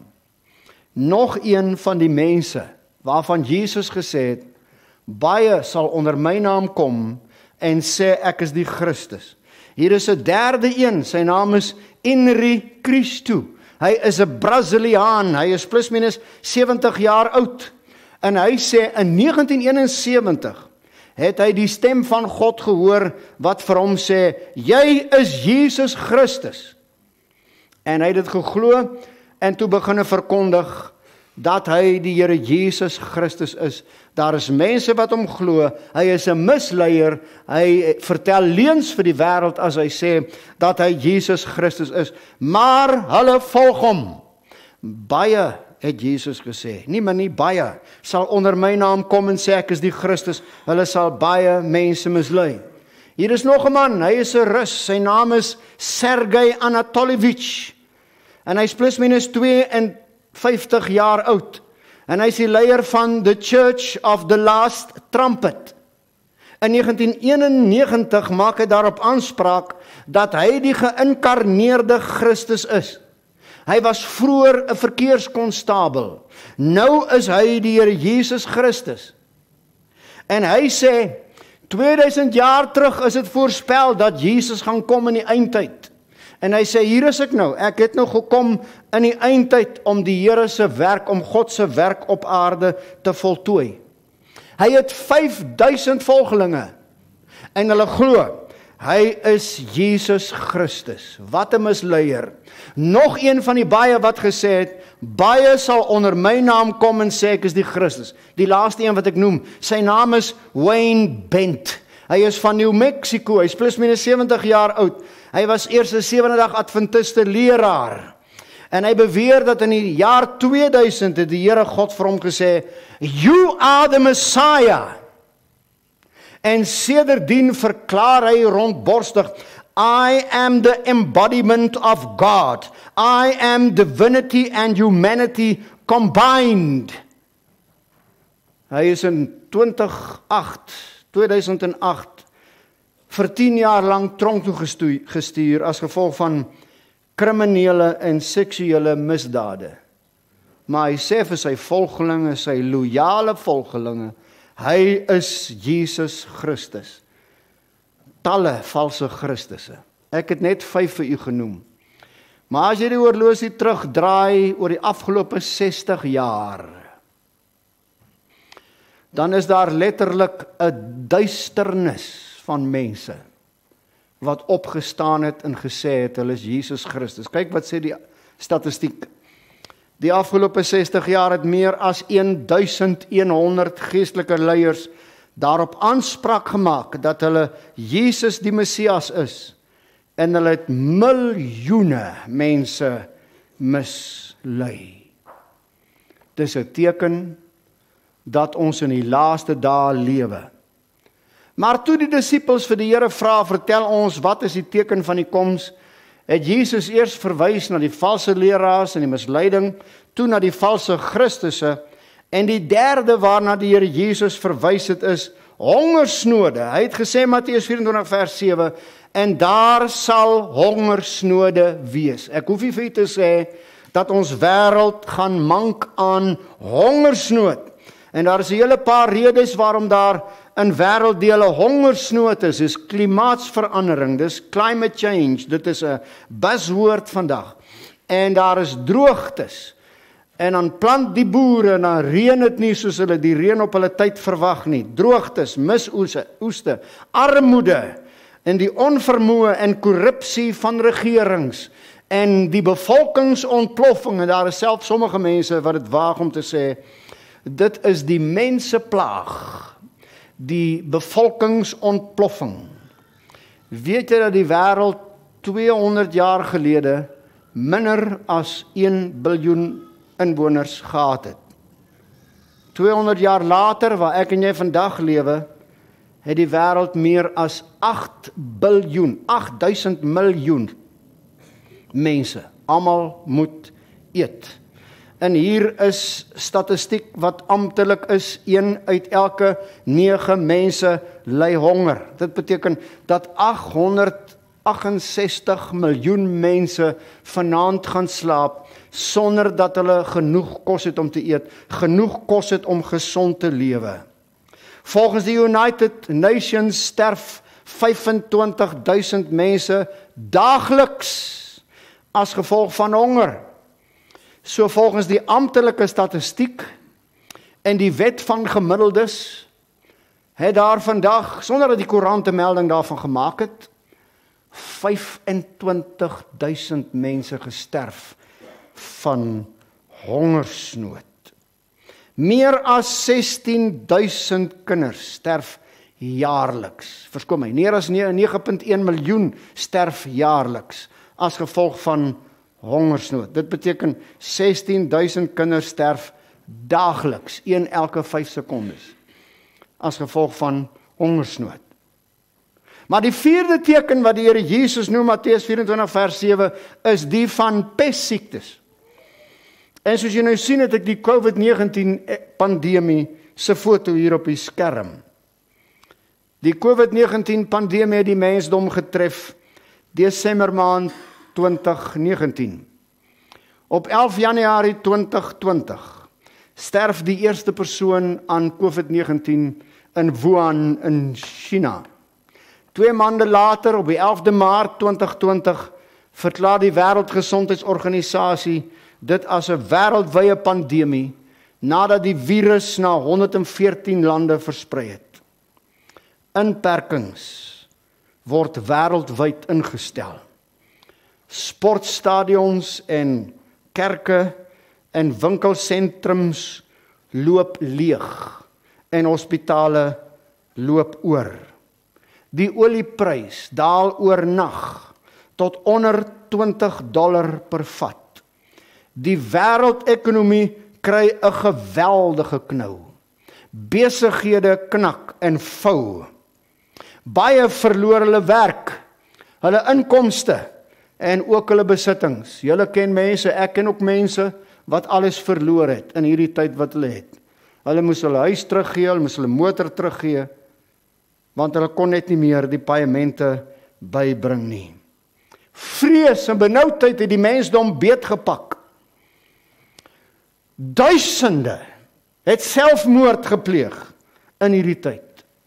[SPEAKER 2] Nog een van die mense, waarvan Jesus gesê het, baie sal onder my naam kom, en sê ek is die Christus. Hier is 'n derde een, sy naam is Henry Cristo. Hy is 'n Braziliaan, hy is plus minus sewentig jaar oud. En hy sê in negentien eenensewentig het hy die stem van God gehoor wat vir hom sê, jy is Jesus Christus. En hy het dit geglo en toe begin verkondig dat hy die Here Jesus Christus is. Daar is mense wat hom glo, hy is 'n misleier, hy vertel leuns vir die wêreld as hy sê dat hy Jesus Christus is, maar hulle volg hom. Baie het Jesus gesê, nie maar nie baie, sal onder my naam kom en sê ek is die Christus, hulle sal baie mense mislei. Hier is nog 'n man, hy is 'n Rus, sy naam is Sergei Anatolievich, en hy is plus minus vyfentwintig jaar oud, en hy is die leier van the Church of the Last Trumpet. In negentien eenennegentig maak hy daarop aanspraak dat hy die geïnkarneerde Christus is. Hy was vroeër 'n verkeerskonstabel. Nou is hy die Here Jesus Christus. En hy sê, tweeduisend jaar terug is dit voorspel dat Jesus gaan kom in die eindtyd. En hy sê, hier is ek nou, ek het nou gekom in die eindtyd om die Here se werk, om God se werk op aarde te voltooi. Hy het vyfduisend volgelinge, en hulle glo, hy is Jesus Christus. Wat 'n misleier. Nog een van die baie wat gesê het, baie sal onder my naam kom en sê ek is die Christus. Die laaste een wat ek noem, sy naam is Wayne Bent. Hy is van New Mexico, hy is plus minus sewentig jaar oud. Hy was eers 'n sewende dag Adventiste leraar. En hy beweer dat in die jaar tweeduisend het die Here God vir hom gesê, you are the Messiah. En sedertdien verklaar hy rondborstig, I am the embodiment of God. I am divinity and humanity combined. Hy is in tweeduisend agt vir tien jaar lang tronk toe gestuur as gevolg van kriminele en seksuele misdade. Maar hy sê vir sy volgelinge, sy loyale volgelinge, hy is Jesus Christus. Talle valse Christusse. Ek het net vyf vir u genoem. Maar as jy die horlosie terugdraai oor die afgelope sestig jaar, dan is daar letterlik 'n duisternis van mense wat opgestaan het en gesê het, hulle is Jesus Christus. Kyk wat sê die statistiek. Die afgelope sestig jaar het meer as duisend honderd geestelike leiers daarop aanspraak gemaak dat hulle Jesus die Messias is. En hulle het miljoene mense mislei. Dis 'n teken dat ons in die laaste dae lewe. Maar toe die disippels vir die Here vra, vertel ons, wat is die teken van die koms? Het Jesus eers verwys na die valse leraars en die misleiding, toe na die valse Christusse, en die derde waarna die Here Jesus verwys het is hongersnode. Hy het gesê Matteus vyf-en-twintig vers sewe, en daar sal hongersnode wees. Ek hoef nie vir u te sê dat ons wêreld gaan mank aan hongersnood. En daar is 'n hele paar redes waarom daar in wêrelddele hongersnood is. Dis klimaatsverandering, dis climate change, dit is 'n buzzwoord vandag. En daar is droogtes. En dan plant die boere en dan reën dit nie soos hulle die reën op hulle tyd verwag nie. Droogtes, misoeste, oeste, armoede en die onvermoë en korrupsie van regerings en die bevolkingsontploffing. En daar is selfs sommige mense wat dit waag om te sê, dit is die menseplaag, die bevolkingsontploffing. Weet jy dat die wêreld tweehonderd jaar gelede minder as een biljoen inwoners gehad het? tweehonderd jaar later, waar ek en jy vandag lewe, het die wêreld meer as agt biljoen, agt duisend miljoen mense. Almal moet eet. En hier is statistiek wat amptelik is, een uit elke nege mense ly honger. Dit beteken dat aghonderdagt-en-sestig miljoen mense vanaand gaan slaap, sonder dat hulle genoeg kos het om te eet, genoeg kos het om gesond te lewe. Volgens die United Nations sterf vyf-en-twintig duisend mense daagliks as gevolg van honger. So volgens die amptelike statistiek en die wet van gemiddeldes, het daar vandag, sonder dat die koerant 'n melding daarvan gemaak het, vyf-en-twintig duisend mense gesterf van hongersnood. Meer as sestien duisend kinders sterf jaarliks. Verskoon my, meer as nege komma een miljoen sterf jaarliks as gevolg van hongersnood. Dit beteken sestien duisend kinders sterf daagliks, een elke vyf sekondes, as gevolg van hongersnood. Maar die vierde teken wat die Here Jesus noem, Matteus vyf-en-twintig vers sewe, is die van pestsiektes. En soos jy nou sien, het ek die COVID negentien pandemie se foto hier op die skerm. Die COVID negentien pandemie het die mensdom getref Desember maand twintig negentien. Op elf Januarie twintig twintig sterf die eerste persoon aan COVID negentien in Wuhan in China. Twee maande later, op die elfde Maart twintig twintig, verklaar die Wêreldgesondheidsorganisasie dit as 'n wêreldwye pandemie, nadat die virus na honderdveertien lande versprei het. Inperkings word wêreldwyd ingestel. Sportstadions en kerke en winkelsentrums loop leeg en hospitale loop oor. Die olieprys daal oornag tot onder twintig dollar per vat. Die wêreldekonomie kry 'n geweldige knou. Besighede knak en vou. Baie verloor hulle werk, hulle inkomste en ook hulle besittings. Julle ken mense, ek ken ook mense wat alles verloor het in hierdie tyd wat hulle het. Hulle moes hulle huis teruggee, hulle moes hulle motor teruggee, want hulle kon net nie meer die paemente bybring nie. Vrees en benoudheid het die mensdom beetgepak. Duisende het selfmoord gepleeg in hierdie tyd.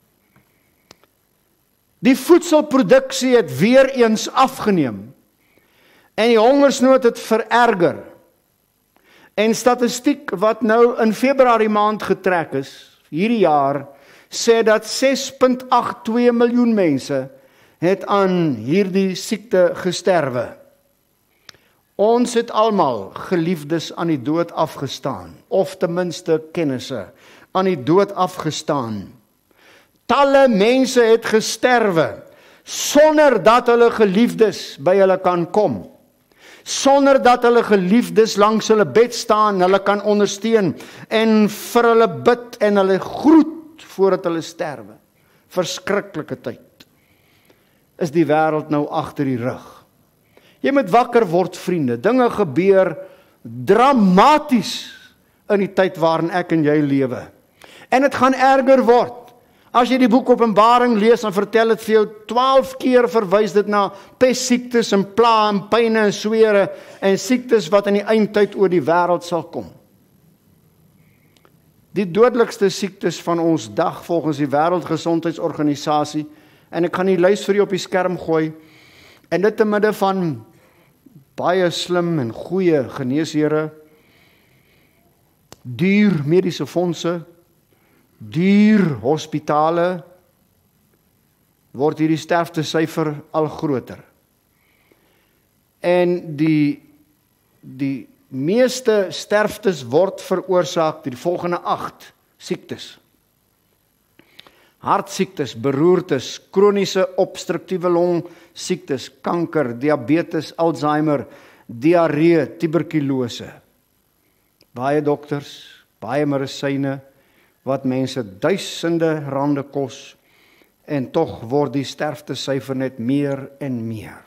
[SPEAKER 2] Die voedselproduksie het weer eens afgeneem en die hongersnood het vererger. En statistiek wat nou in Februarie maand getrek is hierdie jaar sê dat ses komma agt twee miljoen mense het aan hierdie siekte gesterwe. Ons het almal geliefdes aan die dood afgestaan, of ten minste kennisse aan die dood afgestaan. Talle mense het gesterwe sonder dat hulle geliefdes by hulle kan kom. Sonder dat hulle geliefdes langs hulle bed staan, hulle kan ondersteun en vir hulle bid en hulle groet voordat hulle sterwe. Verskriklike tyd. Is die wêreld nou agter die rug. Jy moet wakker word, vriende. Dinge gebeur dramaties in die tyd waarin ek en jy lewe. En dit gaan erger word. As jy die boek Openbaring lees, dan vertel dit vir jou twaalf keer verwys dit na pestsiektes en pla en pyne en swere en siektes wat in die eindtyd oor die wêreld sal kom. Die dodelikste siektes van ons dag volgens die Wêreldgesondheidsorganisasie, en ek kan die lys vir julle op die skerm gooi, en dit te midde van baie slim en goeie geneeshere, duur mediese fondse, duur hospitale, word hierdie sterftesyfer al groter. En die, die meeste sterftes word veroorsaak deur die volgende agt siektes. Hartsiektes, beroertes, kroniese obstruktiewe longsiektes, kanker, diabetes, Alzheimer, diarree, tuberkulose. Baie dokters, baie medisyne, wat mense duisende rande kos, en tog word die sterftesyfer net meer en meer.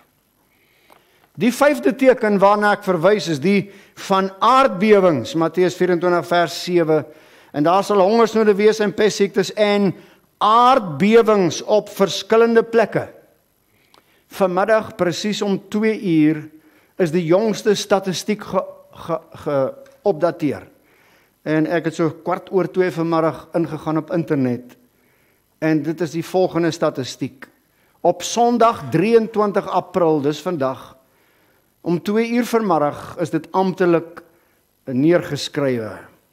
[SPEAKER 2] Die vyfde teken waarna ek verwys is die van aardbewings, Matteus vyf-en-twintig vers sewe, en daar sal hongersnode wees en pestsiektes en aardbewings op verskillende plekke. Vanmiddag presies om twee uur is die jongste statistiek geopdateer. Ge, en ek het so kwart oor twee vanmiddag ingegaan op internet. En dit is die volgende statistiek. Op Sondag drieëntwintig April, dis vandag, om twee uur vanmiddag is dit amptelik neergeskrywe.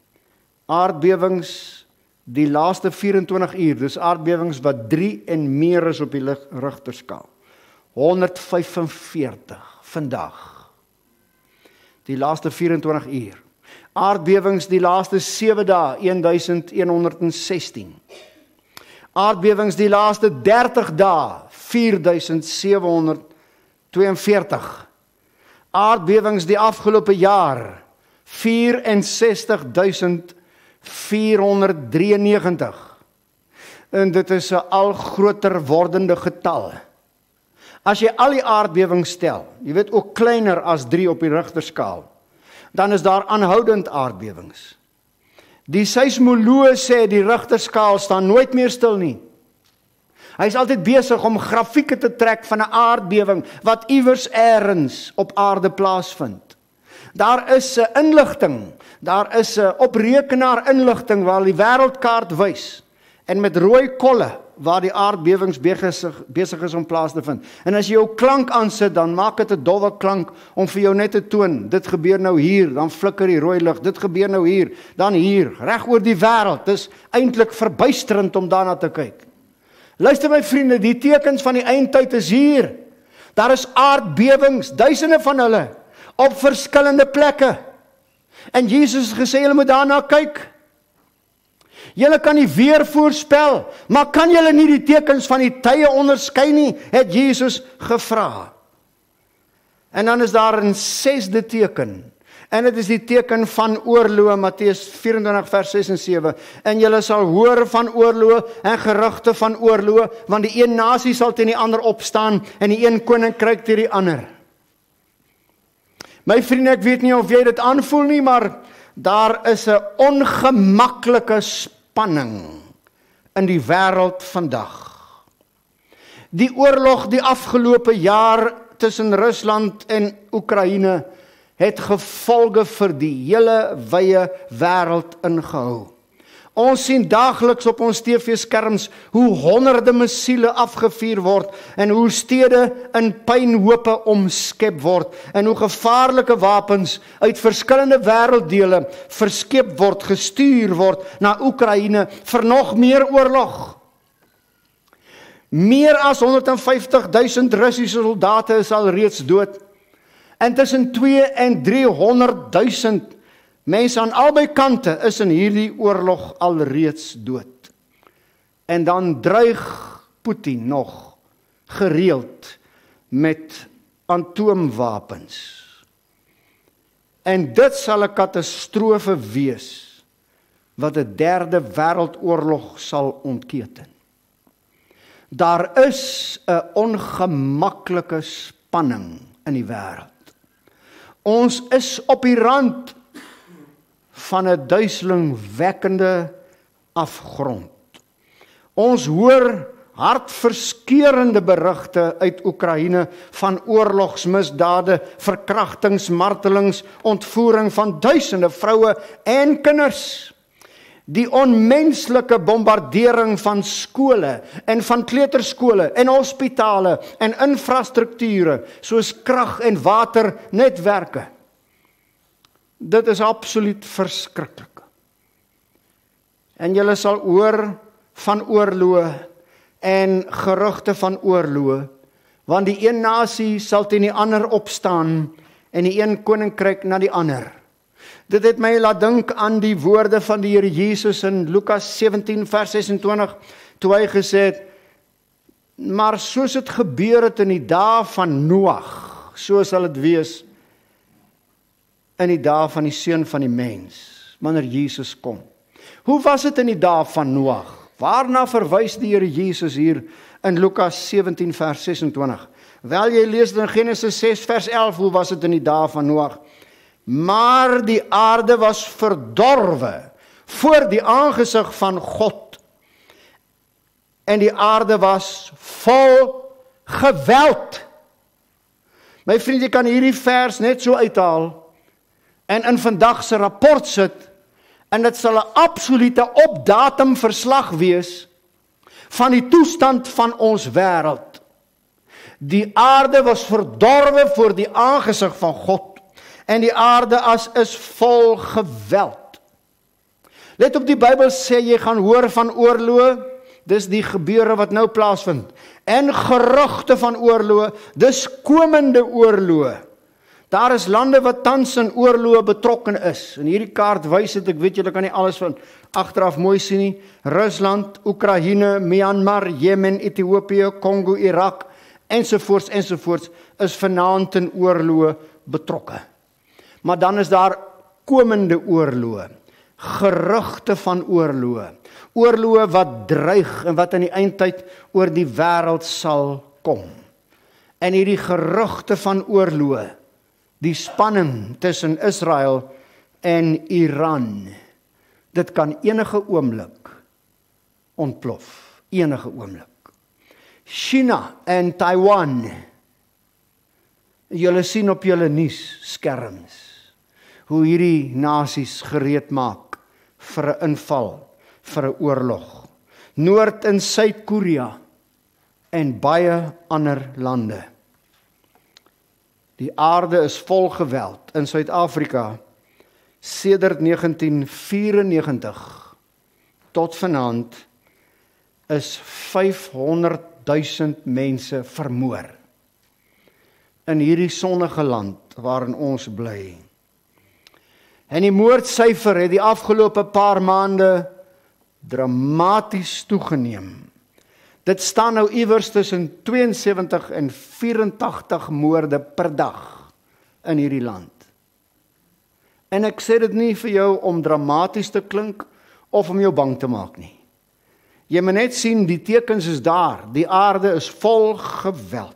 [SPEAKER 2] Aardbewings die laaste vyf-en-twintig uur, dis aardbewings wat drie en meer is op die Richterskaal. honderd vyf en veertig vandag. Die laaste vyf-en-twintig uur. Aardbewings die laaste sewe dae, elf honderd sestien. Aardbewings die laaste dertig dae, vier duisend sewe honderd tweeënveertig. Aardbewings die afgelope jaar, vyf en sestig duisend vierhonderd drieënnegentig. En dit is 'n al groter wordende getal. As jy al die aardbewings stel, jy weet ook kleiner as drie op die Richterskaal, dan is daar aanhoudend aardbewings. Die seismoloog sê die Richterskaal staan nooit meer stil nie. Hy is altyd besig om grafieke te trek van 'n aardbewing wat iewers elders op aarde plaasvind. Daar is 'n inligting, daar is 'n op rekenaar inligting waar die wêreldkaart wys en met rooi kolle waar die aardbewings besig, besig is om plaas te vind. En as jy jou klank aansit, dan maak dit 'n dowwe klank om vir jou net te toon, dit gebeur nou hier, dan flikker die rooi lig, dit gebeur nou hier, dan hier, reg oor die wêreld. Dis eintlik verbuisterend om daarna te kyk. Luister my vriende, die tekens van die eindtyd is hier. Daar is aardbewings, duisende van hulle, op verskillende plekke. En Jesus het gesê, julle moet daarna kyk. Julle kan nie weer voorspel, maar kan julle nie die tekens van die tye onderskei nie, het Jesus gevra. En dan is daar 'n sesde teken, en dit is die teken van oorloë, Matteus vyf-en-twintig vers ses en sewe, en julle sal hoor van oorloë en gerugte van oorloë, want die een nasie sal teen die ander opstaan, en die een koninkryk teen die ander. My vriende, ek weet nie of jy dit aanvoel nie, maar daar is 'n ongemaklike spanning in die wêreld vandag. Die oorlog die afgelope jaar tussen Rusland en Oekraïne het gevolge vir die hele wye wêreld ingehou. Ons sien daagliks op ons T V-skerms hoe honderde missiele afgevuur word en hoe stede in puinhope omskep word en hoe gevaarlike wapens uit verskillende wêrelddele verskep word, gestuur word na Oekraïne vir nog meer oorlog. Meer as honderdvyftig duisend Russiese soldate is al reeds dood en tussen twee en driehonderd duisend mense aan albei kante is in hierdie oorlog alreeds dood. En dan dreig Putin nog gereeld met atoomwapens. En dit sal 'n katastrofe wees wat 'n derde wêreldoorlog sal ontketen. Daar is 'n ongemaklike spanning in die wêreld. Ons is op die rand van 'n duiselingwekkende afgrond. Ons hoor hartverskeurende berigte uit Oekraïne van oorlogsmisdade, verkrachtings, martelings, ontvoering van duisende vroue en kinders. Die onmenslike bombardering van skole en van kleuterskole en hospitale en infrastrukture soos krag en waternetwerke. Dit is absoluut verskriklik. En julle sal hoor van oorloë en gerugte van oorloë, want die een nasie sal teen die ander opstaan en die een koninkryk na die ander. Dit het my laat dink aan die woorde van die Here Jesus in Lukas sewentien vers sesentwintig, toe hy gesê het, maar soos het gebeur het in die dae van Noag, so sal dit wees in die dae van die seun van die mens, wanneer Jesus kom. Hoe was dit in die dae van Noag? Waarna verwys die Here Jesus hier in Lukas sewentien vers sesentwintig? Wel, jy lees in Genesis ses vers elf, hoe was dit in die dae van Noag? Maar die aarde was verdorwe voor die aangesig van God. En die aarde was vol geweld. My vriend, jy kan hierdie vers net so uithaal en in vandag se rapport sit, en dit sal 'n absolute opdatum verslag wees van die toestand van ons wêreld. Die aarde was verdorwe voor die aangesig van God. En die aarde as is vol geweld. Let op, die Bybel sê jy gaan hoor van oorloë, dis die gebeure wat nou plaasvind. En gerugte van oorloë, dis komende oorloë. Daar is lande wat tans in oorloë betrokken is. En hierdie kaart wys dit, ek weet julle kan nie alles van agteraf mooi sien nie. Rusland, Oekraïne, Myanmar, Jemen, Ethiopië, Kongo, Irak, ensovoorts, ensovoorts, is vanaand in oorloë betrokke. Maar dan is daar komende oorloë, gerugte van oorloë, oorloë wat dreig en wat in die eindtyd oor die wêreld sal kom. En hierdie gerugte van oorloë, die spanning tussen Israel en Iran, dit kan enige oomblik ontplof, enige oomblik. China en Taiwan, julle sien op julle nuusskerms hoe hierdie nasies gereed maak vir 'n inval, vir 'n oorlog. Noord- en Suid-Korea en baie ander lande. Die aarde is vol geweld. In Suid-Afrika sedert negentien vyfennegentig tot vanaand is vyfhonderd duisend mense vermoor in hierdie sonnige land waarin ons bly. En die moordsyfer het die afgelope paar maande dramaties toegeneem. Dit staan nou iewers tussen tweeënsewentig en vyerentagtig moorde per dag in hierdie land. En ek sê dit nie vir jou om dramaties te klink of om jou bang te maak nie. Jy moet net sien, die tekens is daar. Die aarde is vol geweld.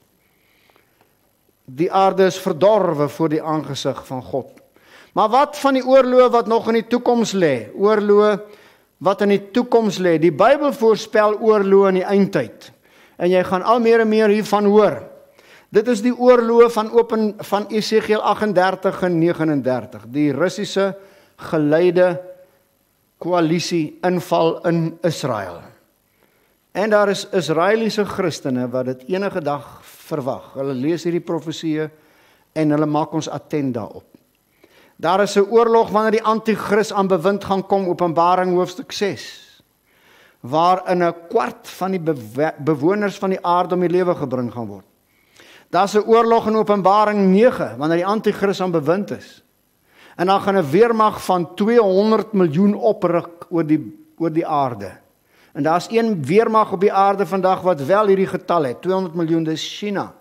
[SPEAKER 2] Die aarde is verdorwe voor die aangesig van God. Maar wat van die oorloë wat nog in die toekoms lê? Oorloë wat in die toekoms lê. Die Bybel voorspel oorloë in die eindtyd. En jy gaan al meer en meer hiervan hoor. Dit is die oorloë van open van Esegiel agt en dertig en negen en dertig. Die Russiese geleide koalisie inval in Israel. En daar is Israeliese Christene wat dit enige dag verwag. Hulle lees hierdie profesieë en hulle maak ons attent daarop. Daar is 'n oorlog wanneer die anti-kris aan bewind gaan kom, Openbaring hoofstuk ses, waarin 'n kwart van die bewe bewoners van die aarde om die lewe gebring gaan word. Daar's 'n oorlog in Openbaring nege, wanneer die anti-kris aan bewind is. En dan gaan 'n weermag van tweehonderd miljoen opruk oor die, oor die aarde. En daar's een weermag op die aarde vandag wat wel hierdie getal het, tweehonderd miljoen, dis China.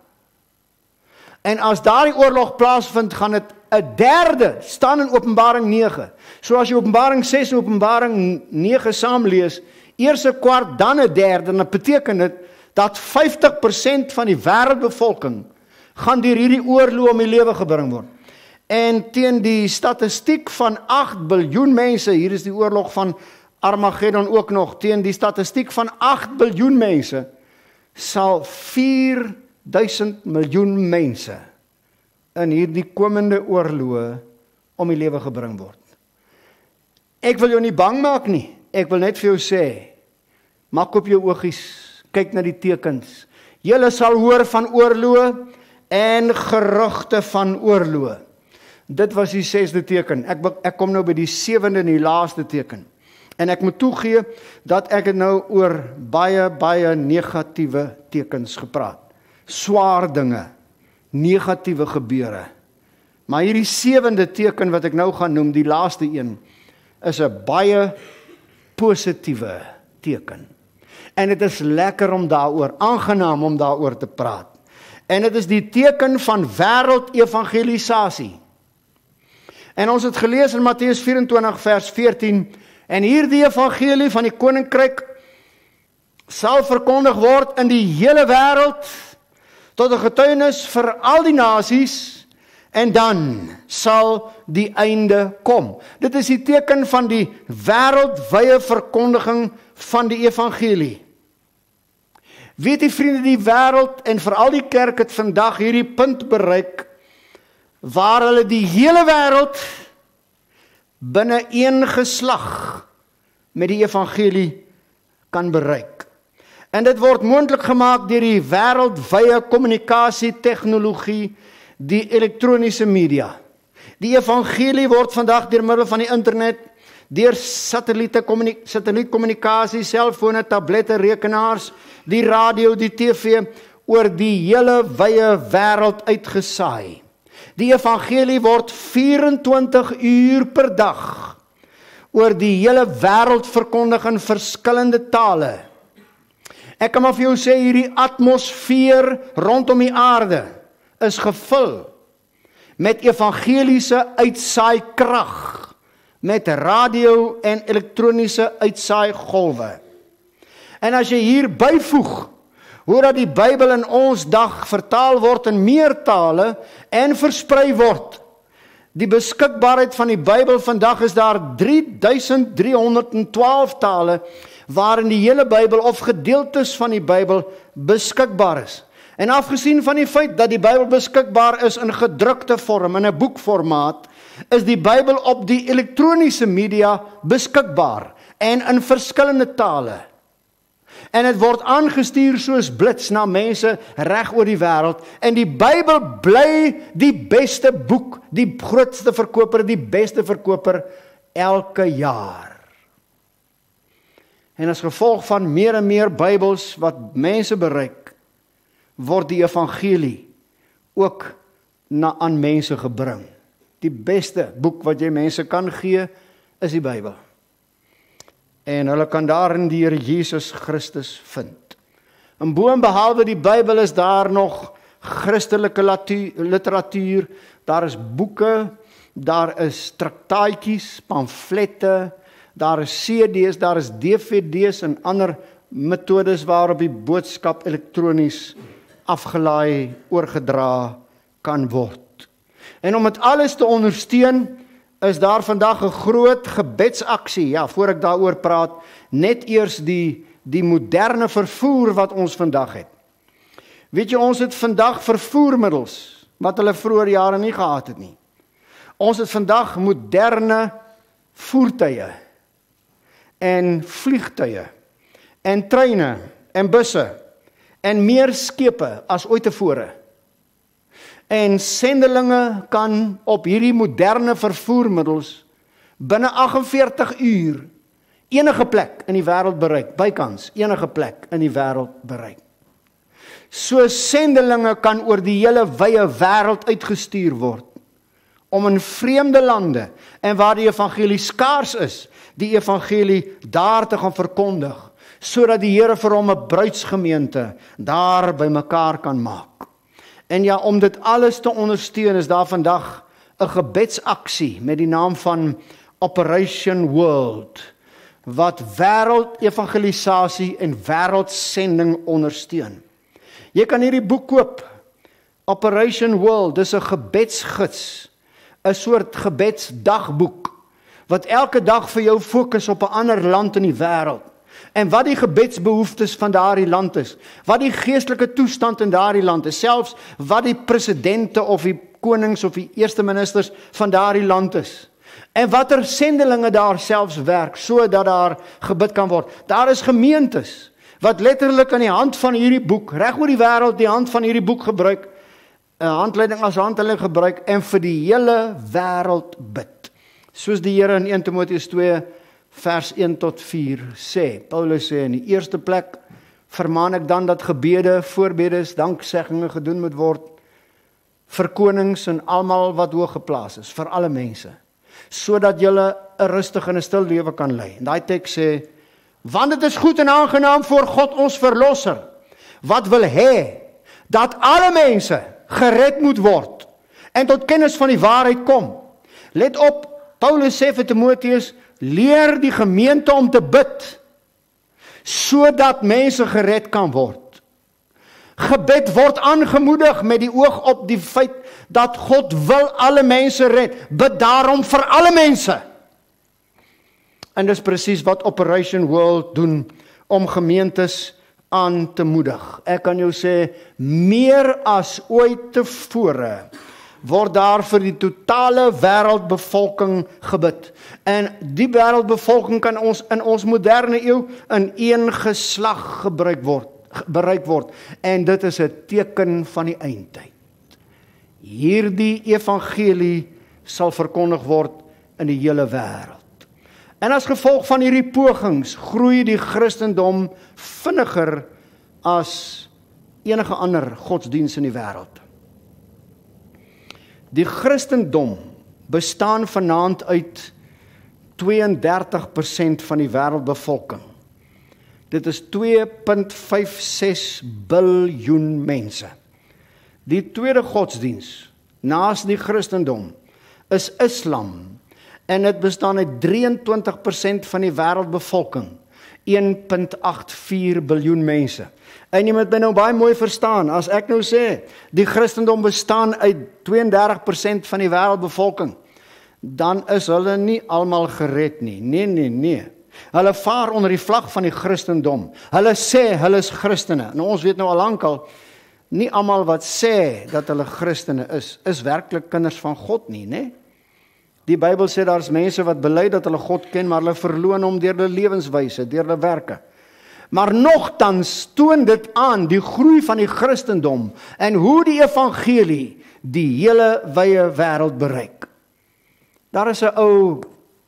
[SPEAKER 2] En as daardie oorlog plaasvind, gaan dit 'n derde staan in Openbaring nege. So as jy Openbaring ses en Openbaring nege saam lees, eers 'n kwart, dan 'n derde, en dit beteken dit dat vyftig persent van die wêreldbevolking gaan deur hierdie oorlog om die lewe gebring word. En teen die statistiek van agt biljoen mense, hier is die oorlog van Armageddon ook nog, teen die statistiek van agt biljoen mense, sal vierduisend miljoen mense in hierdie komende oorloë om die lewe gebring word. Ek wil jou nie bang maak nie, ek wil net vir jou sê, maak op jou oogies, kyk na die tekens. Julle sal hoor van oorloë en gerugte van oorloë. Dit was die sesde teken. Ek, ek kom nou by die sewende en die laaste teken. En ek moet toegee dat ek het nou oor baie, baie negatiewe tekens gepraat. Swaar dinge, negatiewe gebeure. Maar hierdie sewende teken wat ek nou gaan noem, die laaste een, is 'n baie positiewe teken. En dit is lekker om daaroor, aangenaam om daaroor te praat. En dit is die teken van wêreldevangelisasie. En ons het gelees in Matteus vyf en twintig vers veertien, en hierdie evangelie van die koninkryk sal verkondig word in die hele wêreld tot 'n getuienis vir al die nasies, en dan sal die einde kom. Dit is die teken van die wêreldwye verkondiging van die evangelie. Weet die vriende, die wêreld en veral die kerk het vandag hierdie punt bereik waar hulle die hele wêreld binne een geslag met die evangelie kan bereik. En dit word moontlik gemaak deur die wêreldwye kommunikasie tegnologie, die elektroniese media. Die evangelie word vandag deur middel van die internet, deur satellietkommunikasie, selfone, tablette, rekenaars, die radio, die T V, oor die hele wye wêreld uitgesaai. Die evangelie word vyf en twintig uur per dag oor die hele wêreld verkondig in verskillende tale. Ek kan maar vir jou sê, hierdie atmosfeer rondom die aarde is gevul met evangeliese uitsaaikrag, met radio en elektroniese uitsaai-golwe. En as jy hier byvoeg, hoe dat die Bybel in ons dag vertaal word in meer tale en versprei word. Die beskikbaarheid van die Bybel vandag is daar drie duisend drie honderd en twaalf tale waarin die hele Bybel of gedeeltes van die Bybel beskikbaar is. En afgesien van die feit dat die Bybel beskikbaar is in gedrukte vorm, in 'n boekformaat, is die Bybel op die elektroniese media beskikbaar en in verskillende tale. En dit word aangestuur soos blits na mense reg oor die wêreld. En die Bybel bly die beste boek, die grootste verkoper, die beste verkoper elke jaar. En as gevolg van meer en meer Bybels wat mense bereik, word die evangelie ook na aan mense gebring. Die beste boek wat jy mense kan gee, is die Bybel. En hulle kan daarin die Here Jesus Christus vind. En bo en behalwe die Bybel is daar nog Christelike literatuur, daar is boeke, daar is traktaatjies, pamflette, daar is C D's, daar is D V D's en ander metodes waarop die boodskap elektronies afgelaai, oorgedra kan word. En om dit alles te ondersteun, is daar vandag 'n groot gebedsaksie, ja, voor ek daaroor praat, net eers die, die moderne vervoer wat ons vandag het. Weet jy, ons het vandag vervoermiddels, wat hulle vroeër jare nie gehad het nie. Ons het vandag moderne voertuie. en vliegtuie en treine en busse en meer skepe as ooit tevore. En sendelinge kan op hierdie moderne vervoermiddels binne agt en veertig uur enige plek in die wêreld bereik, bykans enige plek in die wêreld bereik. So sendelinge kan oor die hele wye wêreld uitgestuur word, om in vreemde lande, en waar die evangelie skaars is, die evangelie daar te gaan verkondig, sodat die Here vir hom 'n bruidsgemeente daar by mekaar kan maak. En ja, om dit alles te ondersteun, is daar vandag 'n gebedsaksie met die naam van Operation World, wat wêreld-evangelisasie en wêreldsending ondersteun. Jy kan hierdie boek koop, Operation World, dis 'n gebedsgids, 'n soort gebedsdagboek, wat elke dag vir jou fokus op 'n ander land in die wêreld, en wat die gebedsbehoeftes van daardie land is, wat die geestelike toestand in daardie land is, selfs wat die presidente of die konings of die eerste ministers van daardie land is, en watter sendelinge daar selfs werk, sodat daar gebid kan word. Daar is gemeentes, wat letterlik aan die hand van hierdie boek, reg oor die wêreld, die hand van hierdie boek gebruik, 'n handleiding as handleiding gebruik, en vir die hele wêreld bid. Soos die Here in eerste Timoteus twee, vers een tot vier sê. Paulus sê, in die eerste plek, vermaan ek dan dat gebede, voorbedes, dankseggings gedoen moet word, vir konings en almal wat hoog geplaas is, vir alle mense, sodat julle 'n rustig en 'n stil lewe kan lei. En daai teks sê, want dit is goed en aangenaam voor God ons verlosser, wat wil hê, dat alle mense gered moet word, en tot kennis van die waarheid kom. Let op, Paulus sê vir Timoteus, leer die gemeente om te bid, sodat mense gered kan word. Gebed word aangemoedig met die oog op die feit, dat God wil alle mense red, bid daarom vir alle mense. En dis presies wat Operation World doen, om gemeentes aan te moedig. Ek kan jou sê, meer as ooit tevore, word daar vir die totale wêreldbevolking gebid. En die wêreldbevolking kan ons in ons moderne eeu in een geslag gebruik word, bereik word. En dit is 'n teken van die eindtyd. Hierdie evangelie sal verkondig word in die hele wêreld. En as gevolg van hierdie pogings, groei die Christendom vinniger as enige ander godsdiens in die wêreld. Die Christendom bestaan vanaand uit twee en dertig persent van die wêreldbevolking. Dit is twee komma vyf ses biljoen mense. Die tweede godsdiens, naas die Christendom, is Islam, en dit bestaan uit drie en twintig persent van die wêreldbevolking, een komma agt vier biljoen mense. En jy moet my nou baie mooi verstaan, as ek nou sê, die Christendom bestaan uit twee en dertig persent van die wêreldbevolking, dan is hulle nie almal gered nie. Nee, nee, nee. Hulle vaar onder die vlag van die Christendom. Hulle sê, hulle is Christene. Nou ons weet nou al lankal, nie almal wat sê dat hulle Christene is, is werklik kinders van God nie, né? Die Bybel sê daar is mense wat bely dat hulle God ken, maar hulle verloon hom deur hulle lewenswyse, deur hulle werke. Maar nogtans toon dit aan die groei van die Christendom en hoe die evangelie die hele wye wêreld bereik. Daar is 'n ou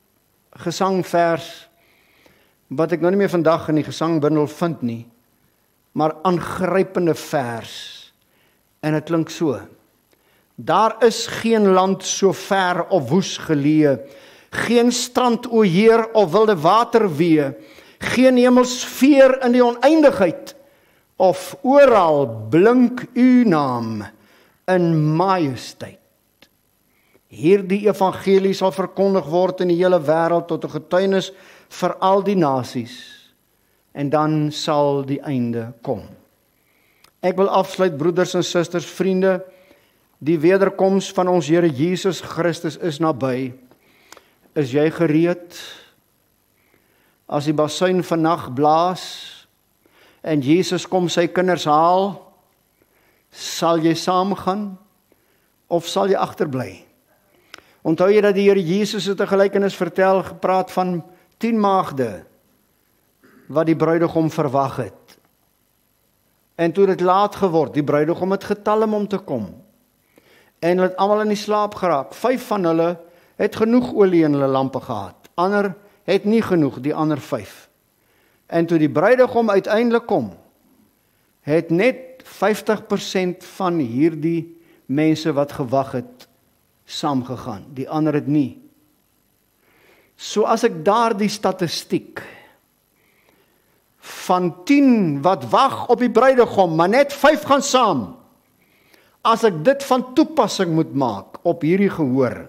[SPEAKER 2] gesangvers wat ek nou nie meer vandag in die gesangbundel vind nie, maar aangrypende vers, en dit klink so: daar is geen land so ver of woes geleë, geen strand o Heer of wilde water wee, geen hemelsfeer in die oneindigheid, of oral blink u naam in majesteit. Hierdie evangelie sal verkondig word in die hele wêreld tot 'n getuienis vir al die nasies, en dan sal die einde kom. Ek wil afsluit, broeders en susters, vriende, die wederkoms van ons Here Jesus Christus is naby. Is jy gereed? As die basuin vannag blaas en Jesus kom sy kinders haal, sal jy saamgaan of sal jy agterbly? Onthou jy dat die Here Jesus het 'n gelykenis vertel, gepraat van tien maagde wat die bruidegom verwag het. En toe het laat geword, die bruidegom het getalm om te kom. En hulle het almal in die slaap geraak. Vyf van hulle het genoeg olie in hulle lampe gehad. Ander het nie genoeg, die ander vyf. En toe die bruidegom uiteindelik kom, het net vyftig persent van hierdie mense wat gewag het, saamgegaan. Die ander het nie. So as ek daardie statistiek van tien wat wag op die bruidegom, maar net vyf gaan saam, as ek dit van toepassing moet maak op hierdie gehoor,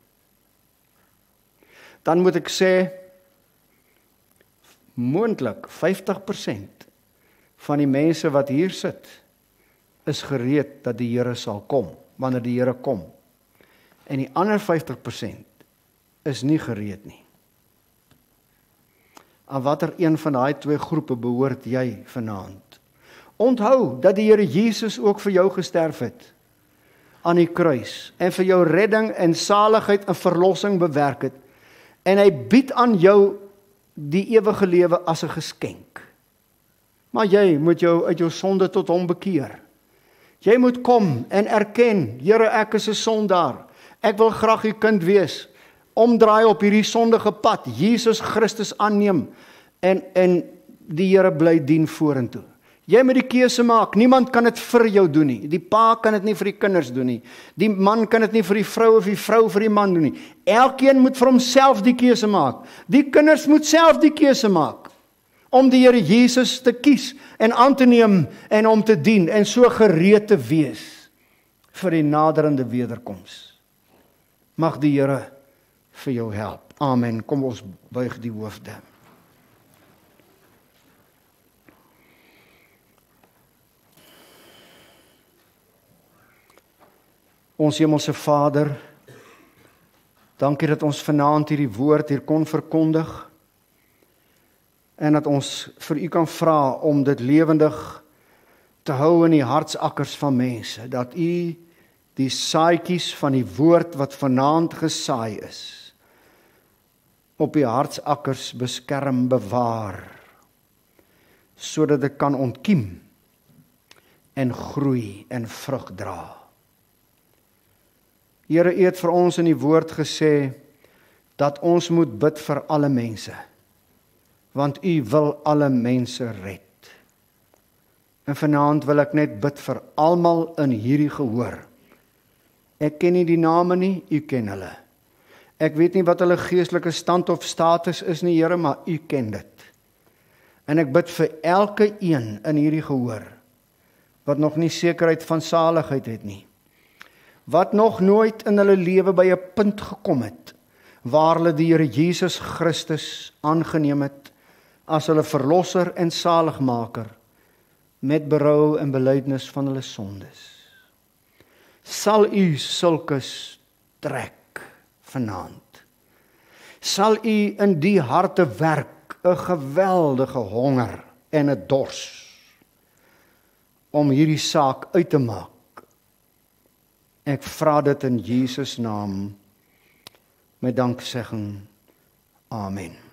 [SPEAKER 2] dan moet ek sê, moontlik vyftig persent van die mense wat hier sit, is gereed dat die Here sal kom, wanneer die Here kom. En die ander vyftig persent is nie gereed nie. Aan watter een van daai twee groepe behoort jy vanaand? Onthou dat die Here Jesus ook vir jou gesterf het aan die kruis en vir jou redding en saligheid en verlossing bewerk het. En hy bied aan jou die ewige lewe as 'n geskenk. Maar jy moet jou uit jou sonde tot hom bekeer. Jy moet kom en erken, Here, ek is 'n sondaar. Ek wil graag u kind wees. Omdraai op hierdie sondige pad, Jesus Christus aanneem en en die Here bly dien vorentoe. Jy moet die keuse maak. Niemand kan dit vir jou doen nie. Die pa kan dit nie vir die kinders doen nie. Die man kan dit nie vir die vrou of die vrou vir die man doen nie. Elkeen moet vir homself die keuse maak. Die kinders moet self die keuse maak om die Here Jesus te kies en aan te neem en om te dien en so gereed te wees vir die naderende wederkoms. Mag die Here vir jou help. Amen. Kom ons buig die hoofde. Ons hemelse Vader, dankie dat ons vanaand hierdie woord hier kon verkondig en dat ons vir u kan vra om dit lewendig te hou in die hartsakkers van mense, dat u die saadjies van die woord wat vanaand gesaai is, op die hartsakkers beskerm, bewaar, sodat dit kan ontkiem en groei en vrug dra. Here, u het vir ons in die woord gesê, dat ons moet bid vir alle mense, want u wil alle mense red. En vanaand wil ek net bid vir almal in hierdie gehoor. Ek ken nie die name nie, u ken hulle. Ek weet nie wat hulle geestelike stand of status is nie, Here, maar u ken dit. En ek bid vir elke een in hierdie gehoor, wat nog nie sekerheid van saligheid het nie, wat nog nooit in hulle lewe by 'n punt gekom het, waar hulle die Here Jesus Christus aangeneem het, as hulle verlosser en saligmaker, met berou en belydenis van hulle sondes. Sal u sulkes trek vanaand. Sal u in die harte werk 'n geweldige honger en 'n dors om hierdie saak uit te maak. Ek vra dit in Jesus naam met danksegging. Amen.